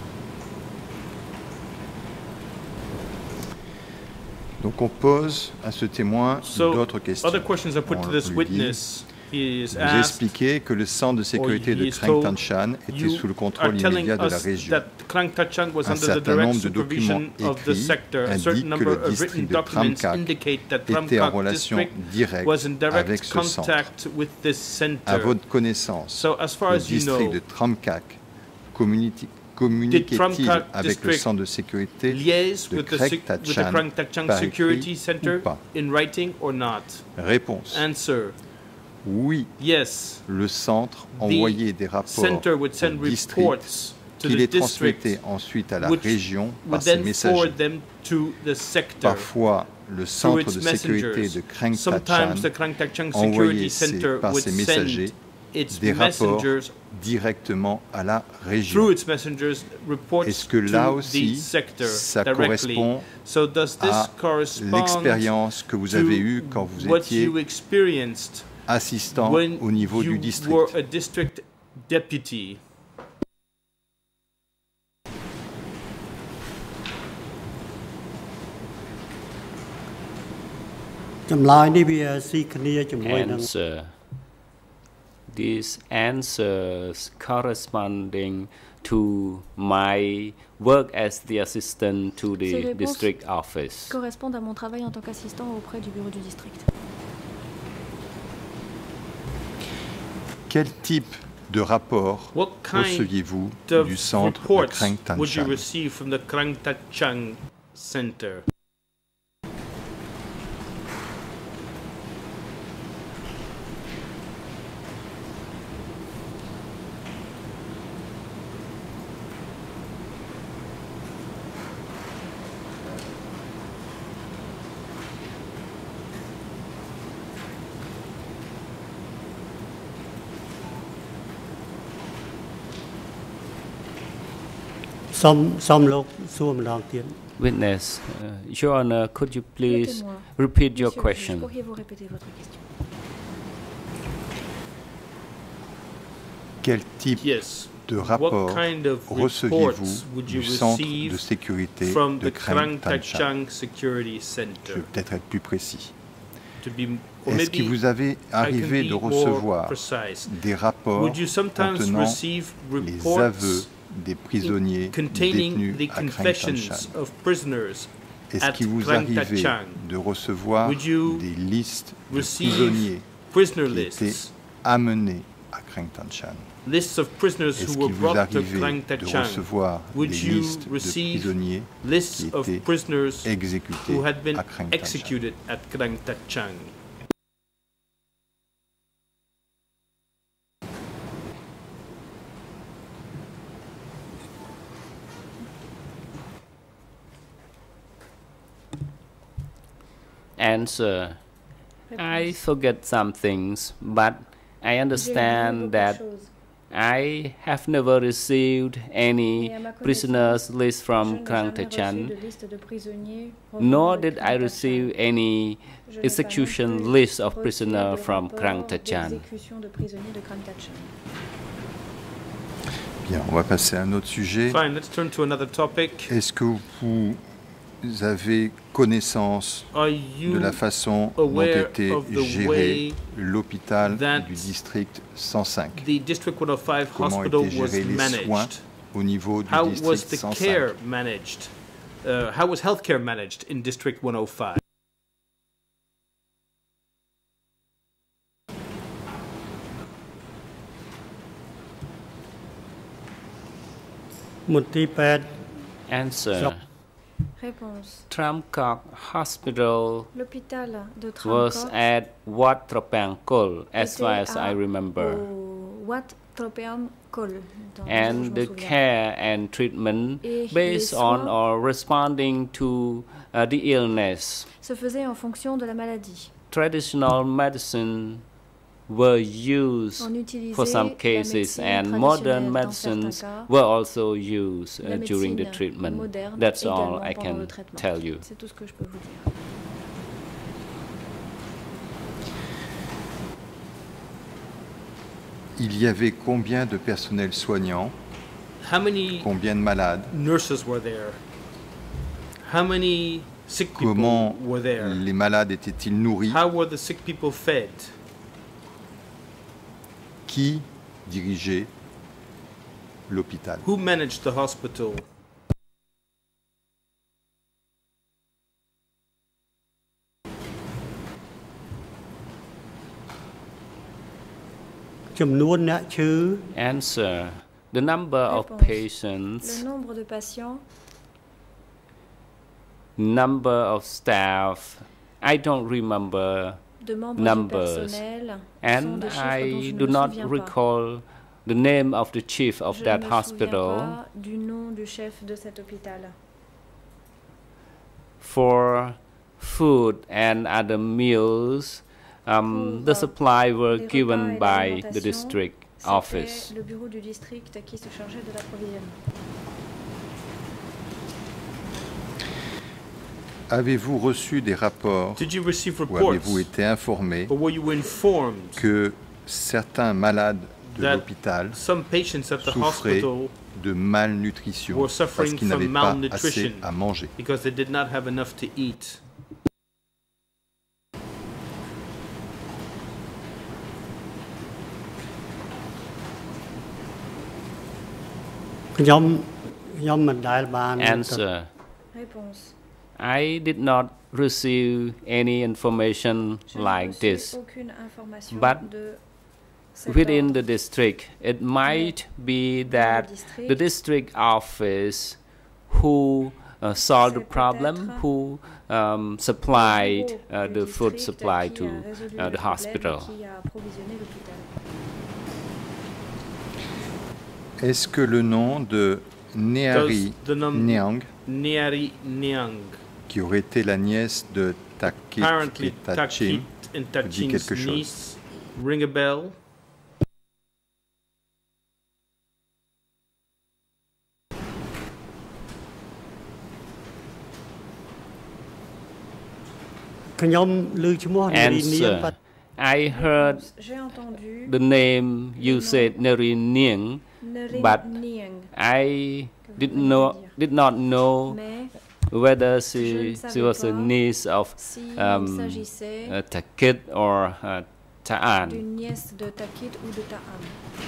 Donc on pose à ce témoin So, d'autres questions. other questions are put On to this lui dit, witness. He is vous asked, expliquez que le centre de sécurité or de he is Krang Than told, Chan était you sous le are contrôle telling immédiat de la us région. that Krang Tha Chang was Un under the certain direct nombre de documents supervision of the écrits sector. A indiquent certain que number le of written district de documents Tram Kak indicate that était en Tram Kak relation district directe was in direct avec ce centre. contact with this center. À votre connaissance, So as far le as you district know, de Tram Kak communique- Tram communiquait-il Kak avec le district centre de sécurité liaise de with the, Krang sec- Tha with the Chan Krang Tha Chang par Security écrit Center ou pas? in writing or not? Réponse. Answer. Oui, Yes. le centre envoyait des rapports Center would au send district reports to qui the les district, transmettait ensuite à la which région par would ses then messagers. forward them to the sector. Parfois, le through centre its de sécurité messengers. de Krang Tha Sometimes the Chan Krang Tha Chang envoyait Security ses- Center par would ses messagers send its des rapports messengers directement à la région. through its messengers reports Est-ce que là to aussi, the sector ça directly. correspond So does this à correspond l'expérience que vous to avez eue quand vous what étiez you experienced assistant when au niveau you du district? were a district deputy? Answer. These answers corresponding to my work as the assistant to Ces the réponses district office. correspondent à mon travail en tant qu'assistant auprès du bureau du district. Quel type de rapport What kind receviez-vous of du centre de reports Krang Than would you Chan? receive from the Krang Tha Chang Center? Some some លោកសួរម្ដងទៀត witness, uh, Your Honor, could you please témoin. repeat your Monsieur le juge, question? pourriez-vous répéter votre question? Quel type Yes. de rapport What kind of receviez-vous reports would you du centre receive de sécurité from de the Krang Krang Tachan? Tachang Security Je Center? vais peut-être être plus précis. To be, or Est-ce que maybe vous avez I can arrivé be de more recevoir precise. des rapports Would you sometimes contenant receive les reports aveux des prisonniers containing détenus the à Krang confessions Tachan? of prisoners Est-ce at qu'il vous Krang arrivait Tachang? de recevoir Would you des listes de receive prisonniers prisoner qui étaient lists, amenés à Krang Tachan? lists of prisoners Est-ce who were qu'il vous brought to arrivait Krang de Tachang, recevoir would des you listes de receive prisonniers lists qui of étaient prisoners exécutés who had been à Krang Tachan? executed at Krang Tachang? Answer. I forget some things, but I understand that I have never received any prisoners list from Krang Tachan, nor did I receive any execution list of prisoners from Krang Tachan. Bien, on va passer à un autre sujet. Fine, let's turn to another topic. Est-ce que vous avez connaissance Are de you la façon dont aware était of the géré way l'hôpital that du district cent cinq? the District one oh five Comment hospital étaient was gérés les soins managed? au niveau du How was district the cent care cinq? managed? Uh, how was healthcare managed in District one oh five? Answer. Réponse. Tramcock Hospital L'hôpital de was Tramcock at Wat Tropeang Kol, as far était as à- I remember. au Wat Tropeang Kol, dans- je And me the souviens. care and treatment Et based les on soins or responding to uh, the illness. se faisait en fonction de la maladie. Traditional medicine were used On utilisait for some la cases, médecine and modern traditionnelle dans certains medicines cas, were also used la uh, during the médecine treatment. moderne That's all également I pendant le can traitement. tell you. C'est tout ce que je peux vous dire. Il y avait combien de personnel soignant, How many combien de malades, nurses were there? How many sick people comment were there? les malades étaient-ils nourris, How were the sick people fed? qui dirigeait l'hôpital? Who managed the hospital? Answer. The number of Réponse. patients, Le nombre de patients, number of staff, I don't remember de membres numbers. du personnel sont And des chiffres dont I je do ne me not souviens pas. recall the name of the chief of Je that ne me souviens hospital. pas du nom du chef de cet hôpital. For food and other meals, um, the Pour, supply were les repas given et by the l'alimentation, district c'était office. le bureau du district qui se chargeait de l'approvisionnement. Avez-vous reçu des rapports Did you receive ou reports? avez-vous été informé Or were you informed que certains malades de that l'hôpital some patients at the souffraient hospital de malnutrition were parce suffering qu'ils from n'avaient pas malnutrition assez à manger? because they did not have enough to eat? Answer. Réponse. I did not receive any information Je n'ai like reçu this. aucune information But de cet Within ordre. the district, it might be that district, the district office who uh, solved the c'est problem, peut-être who um, supplied bureau uh, du the food district supply qui to a résolu uh, le the problème, hospital. qui a approvisionné l'hôpital. Est-ce que le nom de Neari Does the nom- Niang, Nyari Nyang, qui aurait été la nièce de Takit apparently Tachim, Takit and dit quelque Tachim's chose. niece, ring a bell? ខ្ញុំឮឈ្មោះនារីនាង Answer. I heard J'ai entendu the name you said Neri Niang, Neri but Niang, I did not did not know mais whether Je she ne she savais was a pas niece of si um, il s'agissait uh, Takit or uh, Ta'an. d'une nièce de Takit ou de Ta'am.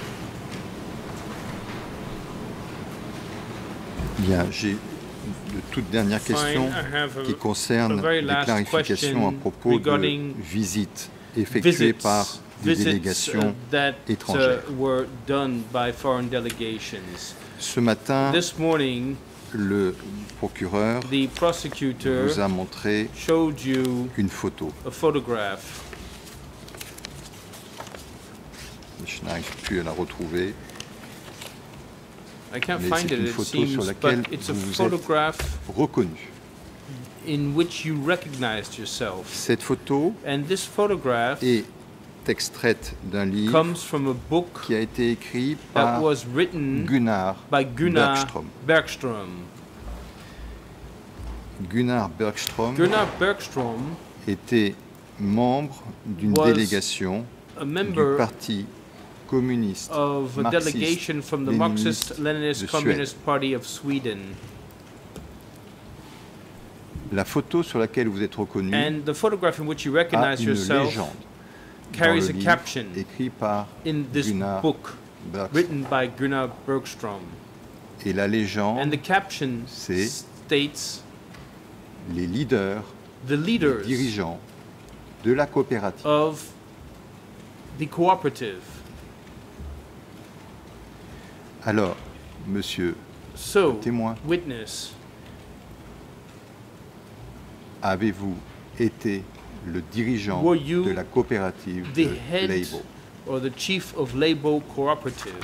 Bien, j'ai de toute dernière question Fine, I have a- qui concerne a very des last clarifications à question propos de regarding visites effectuées visits, par des visits délégations uh, that étrangères. uh, were done by foreign delegations. Ce matin, This morning, le procureur the prosecutor vous a montré showed you une photo. a photograph. Je n'arrive plus à la retrouver. I can't Mais find c'est it, une it photo seems, sur laquelle but it's a vous vous êtes photograph Reconnu. in which you recognized yourself. Cette photo And this photograph est extraite d'un livre comes from a book qui a été écrit that par was written Gunnar by Gunnar Bergström. Bergström. Gunnar Bergström Gunnar Bergström était membre d'une was délégation a du member Parti communiste of a marxiste delegation from the léniniste Marxist-Leninist de Communist Suède. Party of Sweden. La photo sur laquelle vous êtes reconnu And the photograph in which you a recognize une yourself légende dans carries le a livre caption écrit par in this Gunnar book Bergström. written by Gunnar Bergström. Et la And légende, the caption c'est states les leaders, the les leaders dirigeants de la coopérative. of the cooperative. Alors, monsieur So, témoin, witness, avez-vous été le dirigeant Were you de la coopérative the de head Leibo? or the chief of Leibo Cooperative?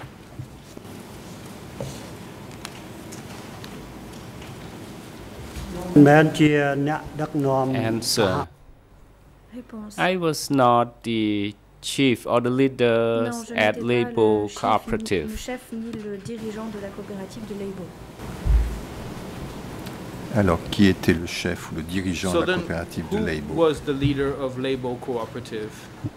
Answer. Réponse. I was not the chief or the leaders Non, je at n'étais pas Leibo le chef, ni, le Cooperative. chef ni le dirigeant de la coopérative de Leibo. Alors, qui était le chef ou le dirigeant So de la then, coopérative de who Leibo? was the leader of Leibo Cooperative?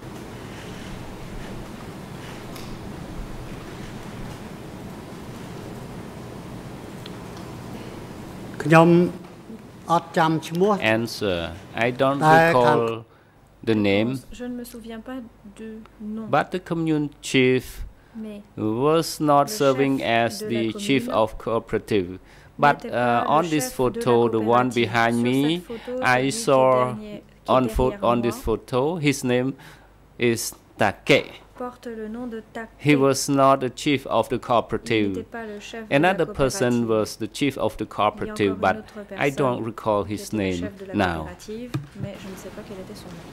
Answer. I don't I recall the name, Réponse. Je ne me souviens pas de nom, but the commune chief mais was not Le serving chef as de la the chief commune of cooperative. But n'était uh, pas le on this chef de la photo, the one coopérative. behind Sur me, cette photo, I celui qui est saw dernier- qui est on, pho- derrière on moi this photo, his name is Take. porte le nom de Take. He was not the chief of the Il n'était cooperative. pas le chef de la Another person coopérative. was the chief of the Il y a cooperative, encore une but autre I don't personne recall qui his était le name chef de la now. coopérative, mais je ne sais pas quel était son nom.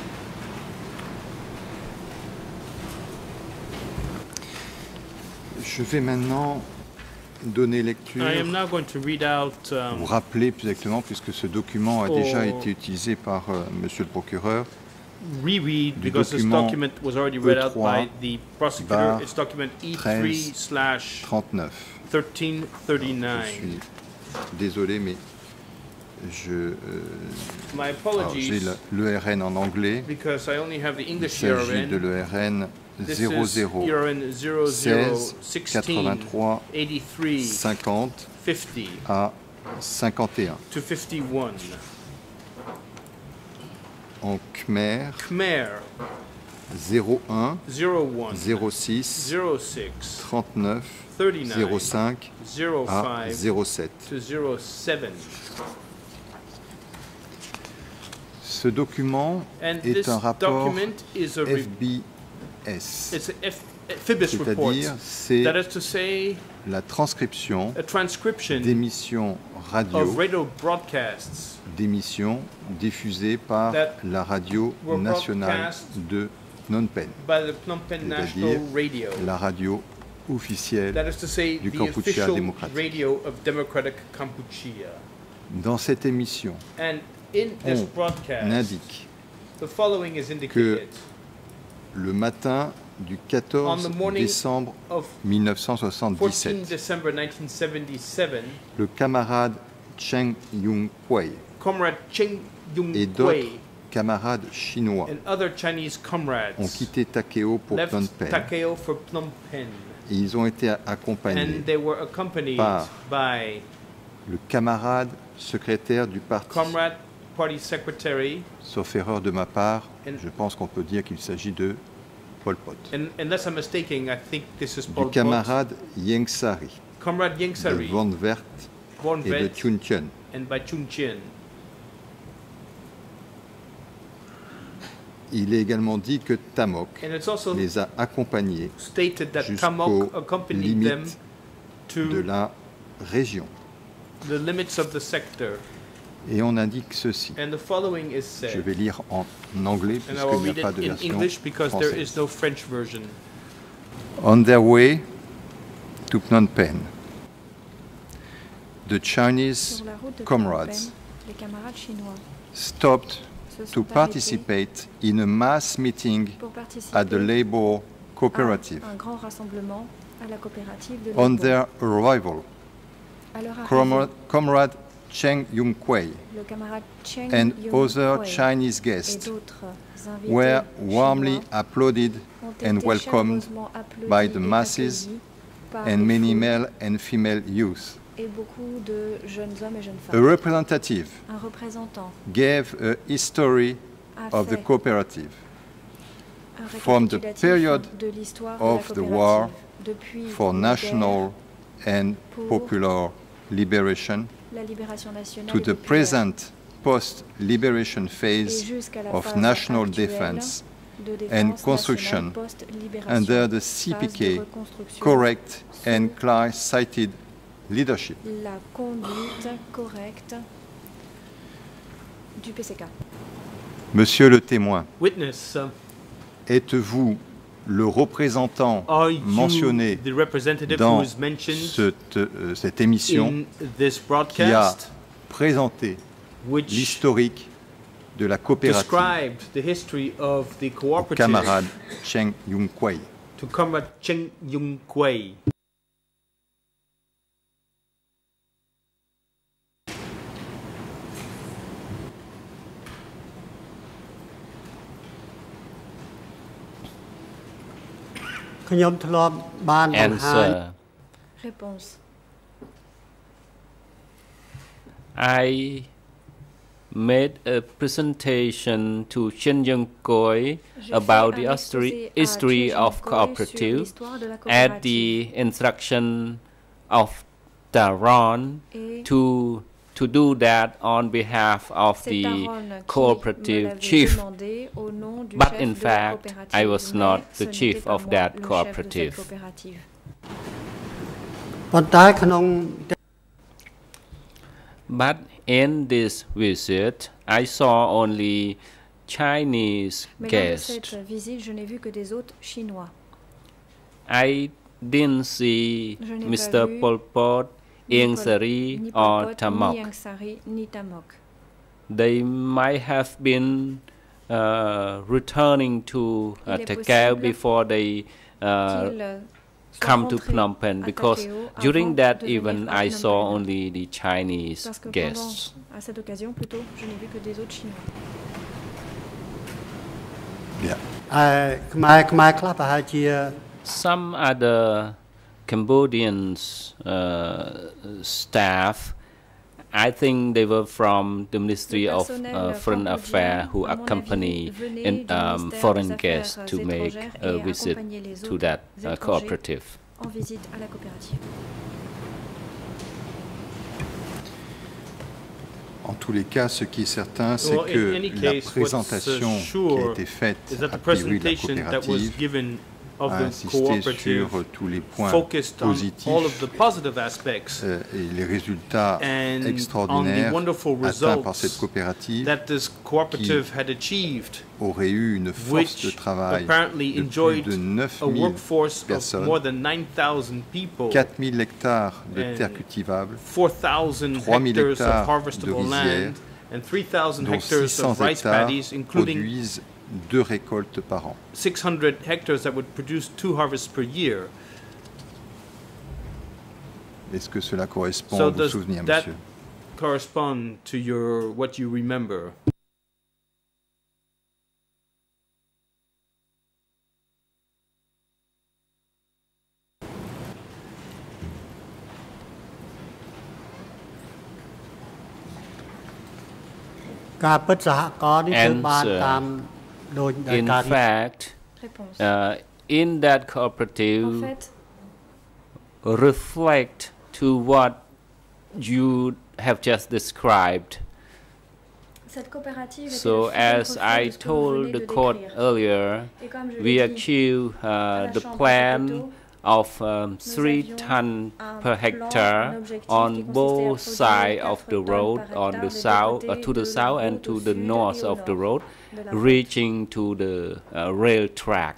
Je vais maintenant donner lecture, I am now going to read out ou um, rappeler plus exactement, puisque ce document a Oh. déjà été utilisé par euh, monsieur le procureur, reread du because this document document was already read out E trois by the prosecutor. bar It's document E three treize slash trente-neuf. thirteen Je thirty-nine. suis désolé, mais je, euh, My alors, j'ai apologies l'E R N en anglais. because I only have the Il English s'agit de E R N. l'E R N This zéro is zéro E R N zero zero seize sixteen quatre-vingt-trois eighty-three cinquante fifty à cinquante et un. to fifty-one. En Khmer, Khmer zéro un zero one zéro six zero six trente-neuf thirty-nine zéro cinq zero à five zéro sept. to zero seven. Ce document And est this un rapport document is a re- F B S, it's a F- a Phoebus report. c'est-à-dire c'est That is to say, la transcription a transcription d'émissions of radio, radio broadcasts d'émissions diffusées par that la radio were nationale broadcast de Phnom Penh, by the Phnom Penh National c'est-à-dire Radio. la radio officielle. That is to say, du the Kampuchea official démocratique. radio of Democratic Kampuchea. Dans cette émission, And in this on broadcast, indique the following is indicated. le matin du On quatorze the morning décembre of mille neuf cent fourteenth soixante-dix-sept, December nineteen seventy-seven, le camarade Cheng Yung-Kwei Comrade Cheng Yung et d'autres Kuei camarades chinois and other Chinese comrades ont quitté Takeo pour left Phnom Penh. Takeo for Phnom Penh. Et ils ont été accompagnés And they were accompanied par by le camarade secrétaire du parti. comrade party secretary, Sauf erreur de ma part, And- je pense qu'on peut dire qu'il s'agit de Pol Pot. and unless I'm mistaken, I think this is Du Pol Pot, camarade Ieng Sari, comrade Ieng de Sari, Von Wert Von et de Vet, Chun Chun. and by Chun Chin. Il est également dit que Tamok And it's also les a accompagnés stated that jusqu'aux Tamok accompanied them limites to de la région. the limits of the sector. Et on indique ceci. And the following is Je said, vais lire en anglais and I puisqu'il will n'y a read pas it de in version English because there française. is no French version. On their way to Phnom Penh, the Chinese Sur la route de Phnom comrades Penh, les camarades chinois stopped se sont to arrêtés participate in a mass meeting pour participer at the Labour Cooperative. à un grand rassemblement à la coopérative de On Labour. their arrival, À leur arrivée, comrade, comrade Cheng Yung-kwei le camarade Cheng and other Yung-kwei Chinese et guests d'autres invités were warmly chinois applauded ont and été welcomed chaleureusement applaudis by the et masses accueillis par and les many foules male and female youth. et beaucoup de jeunes hommes et jeunes A femmes. representative Un représentant gave a history a of the fait cooperative un from the récapitulatif period de l'histoire of de the la war coopérative depuis for la national and pour popular liberation guerre, la libération nationale to et the populaire, present post-liberation et phase jusqu'à la of phase national actuelle defense de défense and nationale construction post-libération, under the phase C de P K reconstruction, correct sous and clear-sighted leadership. la conduite correcte du P C K. Monsieur le témoin, Witness, uh, êtes-vous le représentant are you mentionné the representative dans who is mentioned cette, euh, cette émission in this qui a broadcast, présenté which l'historique de la coopérative described the history of the au cooperative camarade Cheng Yung-kwei? to comrade Cheng Yung-kwei? "ខ្ញុំធ្លាប់បានបង្ហាញ Answer. Réponse. I made a presentation to Chen Yung-kwei J'ai about fait the un history, exposé à history Chen of Yung-kwei sur cooperative l'histoire de la at coopérative. the instruction of Taron Et to to do that on behalf of c'est the Taron qui me cooperative l'avait chief. demandé au nom du But chef in de la fact, coopérative, I was mais not ce the n'était chief pas of moi that le chef de cette cooperative. coopérative. ប៉ុន្តែក្នុង But in this visit, I saw only Chinese Mais lors de guests. cette visite, je n'ai vu que des hôtes chinois. I didn't see Je n'ai Mister pas vu Pol Pot, Ni Ieng Pol- Sari, ni Pol or Pot, Tamok. Ni Ieng Sari, ni Tamok. They might have been uh, returning to uh, Il est Takeo possible before they uh, Qu'ils, euh, soient come to rentrés Phnom Penh à because Takeo during avant that de venir event à I Phnom saw Penh. only the Chinese Parce que guests. pendant, à cette occasion, plutôt, je n'ai vu que des hôtes chinois. Bien. អឺខ្មែរខ្មែរខ្លះប្រហែលជា Some other Cambodians uh, staff, I think they were from the Ministry Le of personnel uh, Foreign cambodgien, Affairs who à mon accompany avis, venait in, du um, ministère foreign des guests Affaires to make étrangères a et visit accompagner les to autres that uh, étrangers cooperative. en visite à la coopérative. En tous les cas, ce qui est certain, c'est Well, in que any la case, what's, uh, présentation qui a sure été faite is that a the priori de la presentation that was coopérative given of a the insisté cooperative sur tous les points focused on positifs all of the positive aspects euh, et les résultats and on the extraordinaires wonderful atteints par cette results coopérative that this cooperative had achieved, aurait eu une force de which travail apparently de plus enjoyed de neuf a mille workforce of personnes, more than nine thousand people, quatre mille hectares de and terres cultivables, four thousand trois mille hectares of hectares de harvestable rizières, land, and three thousand dont hectares six cents of rice hectares paddies, including produisent deux récoltes par an. six hundred hectares that would produce two harvests per year. Est-ce que cela correspond So à vos does souvenirs, that monsieur? correspond to your what you remember? ការពិតសហករណ៍នេះធ្វើបានតាម answer. In fact, uh, in that cooperative reflect to what you have just described. So as I told the court earlier, we achieve uh, the plan of um, three ton per hectare on both sides of the road, on the south, uh, to the south and to the north of the road, reaching to the uh, rail track.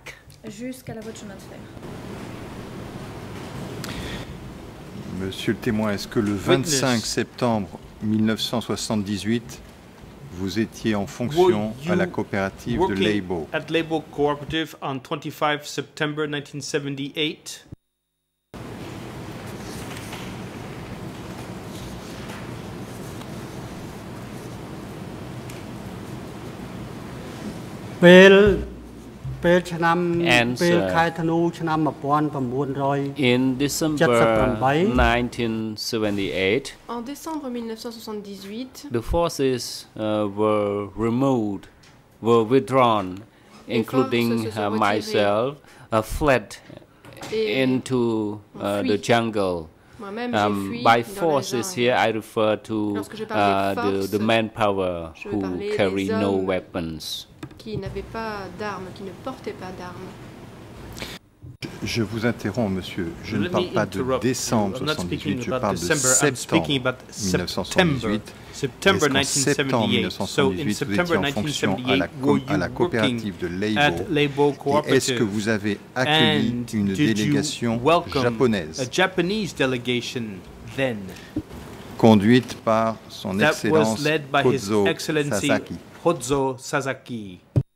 Monsieur le témoin, est-ce que le vingt-cinq septembre mille neuf cent soixante-dix-huit, vous étiez en fonction à la coopérative de Leibo? At Leibo Cooperative on twenty-five September nineteen seventy-eight. In December nineteen seventy-eight, En décembre mille neuf cent soixante-dix-huit, the forces uh, were removed, were withdrawn, including uh, myself, uh, fled into uh, the jungle. Um, by forces here, I refer to uh, the, the manpower who carry no weapons. Qui n'avaient pas d'armes, qui ne portaient pas d'armes. Je vous interromps, monsieur. Je ne parle pas de décembre soixante-dix-huit, je parle de septembre mille neuf cent soixante-dix-huit. September nineteen seventy-eight. So in September nineteen seventy-eight, were you working at Leibo Cooperative? Est-ce que vous avez accueilli une délégation japonaise? A Japanese delegation then. Conduite par son That Excellence was led by His Hozo Excellency Sasaki. Hozo Sasaki.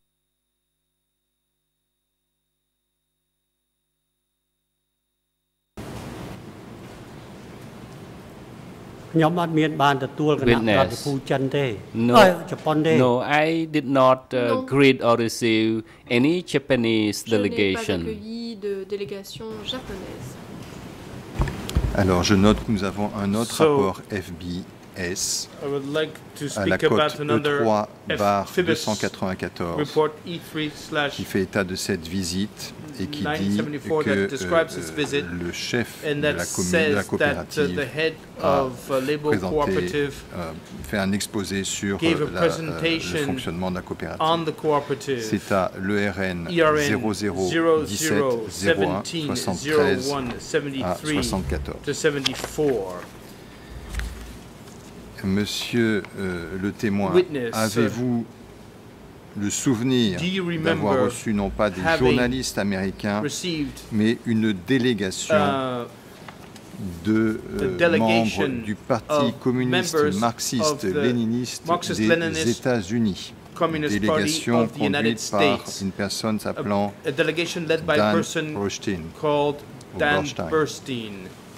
Witness. No, no, I did not uh, greet or receive any Japanese delegation. Je n'ai pas accueilli de délégation japonaise. Alors, je note que nous avons un autre So, rapport F B S I would like to à la speak cote about E another trois barre F- deux cent quatre-vingt-quatorze report E three slash qui fait état de cette visite et qui nine dit seventy-four que that describes euh, this visit le chef and de that la commune, de la says that uh, coopérative the head a of uh, Leibo présenté, Cooperative euh, fait un exposé sur gave euh, a la, euh, presentation le fonctionnement de la on coopérative. the cooperative. C'est à l'E R N E R N zéro zéro dix-sept zéro un soixante-treize à soixante-quatorze. to seventy-four. Monsieur euh, le témoin, Witness, avez-vous le souvenir Do you d'avoir remember reçu non pas des having journalistes américains, received mais une délégation uh, de euh, delegation membres du Parti of communiste members of marxiste-léniniste des Marxist-Leninist États-Unis? Communist Party Délégation of the United conduite par States. une personne s'appelant A delegation led by a Dan person Burstein. called Ou Dan Burstein. Burstein.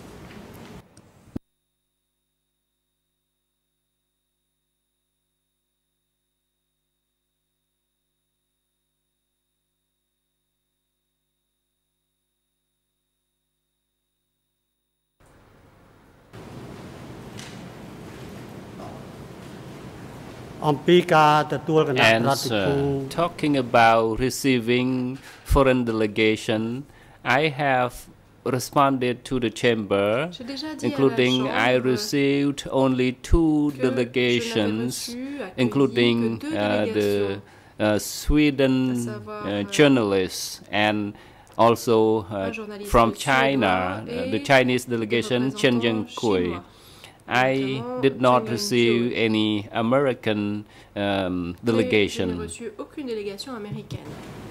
Answer. Talking about receiving foreign delegation, I have responded to the chamber, J'ai déjà dit including à la I chambre received only two que je n'avais delegations, reçu, accueilli including que deux uh, the délégations, uh, Sweden à savoir, uh, euh, journalists and also uh, un journaliste from suédois China, uh, et the Chinese des delegation Chen représentants Jiankui. chinois. I Notamment did not Chen receive Jiankui. any American um, Et je n'ai delegation. reçu aucune délégation américaine.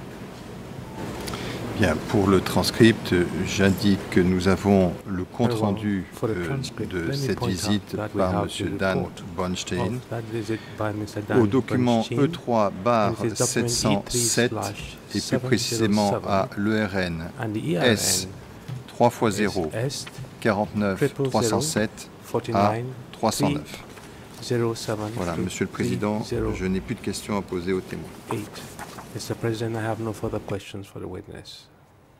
Bien, pour le transcript, j'indique que nous avons le compte-rendu For the euh, transcript, de let me cette point out visite that we par have M. the Dan report Bonstein of that visit by Mister Dan au document Bernstein, E trois barre and this sept document cent sept E three slash et plus précisément à l'E R N and the E R S trois fois zéro S quarante-neuf trois cent sept à trois cent neuf. zero seven Voilà, Monsieur le Président, zero je n'ai plus de questions à poser aux témoins. eight. Mister President, I have no further questions for the witness.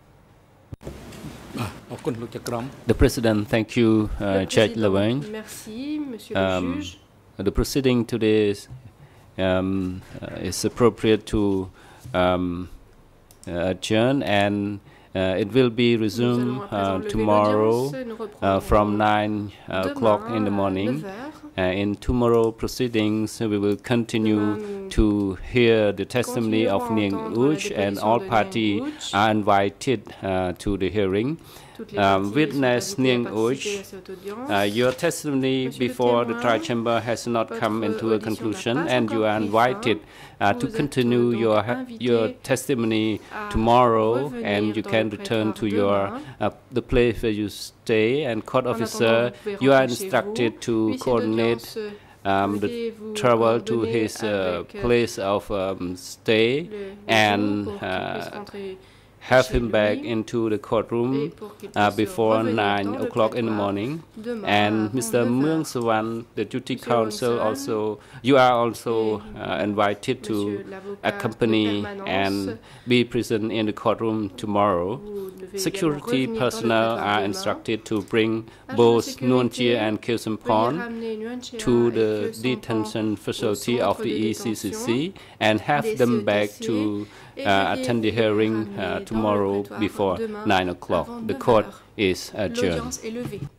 The President, thank you, uh, Le Judge président, Levain. Merci, Monsieur Um, le juge. The proceeding today um, uh, it's appropriate to um, uh, adjourn, and uh, it will be resumed uh, tomorrow uh, from nine o'clock in the morning. Uh, in tomorrow proceedings, we will continue to hear the testimony of Nieng Uch, and all parties are invited uh, to the hearing. Um, witness Nieng Uch, uh, your testimony before the trial chamber has not come into a conclusion, and you are invited uh, to continue your your testimony tomorrow, and you can return to your uh, the place where you stay. And court officer, you are instructed to coordinate Um, the travel to his uh, place of um, stay, and uh, have him back into the courtroom uh, before nine o'clock in the morning. And Mister Mueng Sawan, the duty counsel, also, you are also uh, invited to accompany and be present in the courtroom tomorrow. Security personnel are instructed to bring both Nuon Chea and Khieu Samphan to the detention facility of the E C C C and have them back to uh, attend the hearing uh, tomorrow before nine o'clock. The court is adjourned.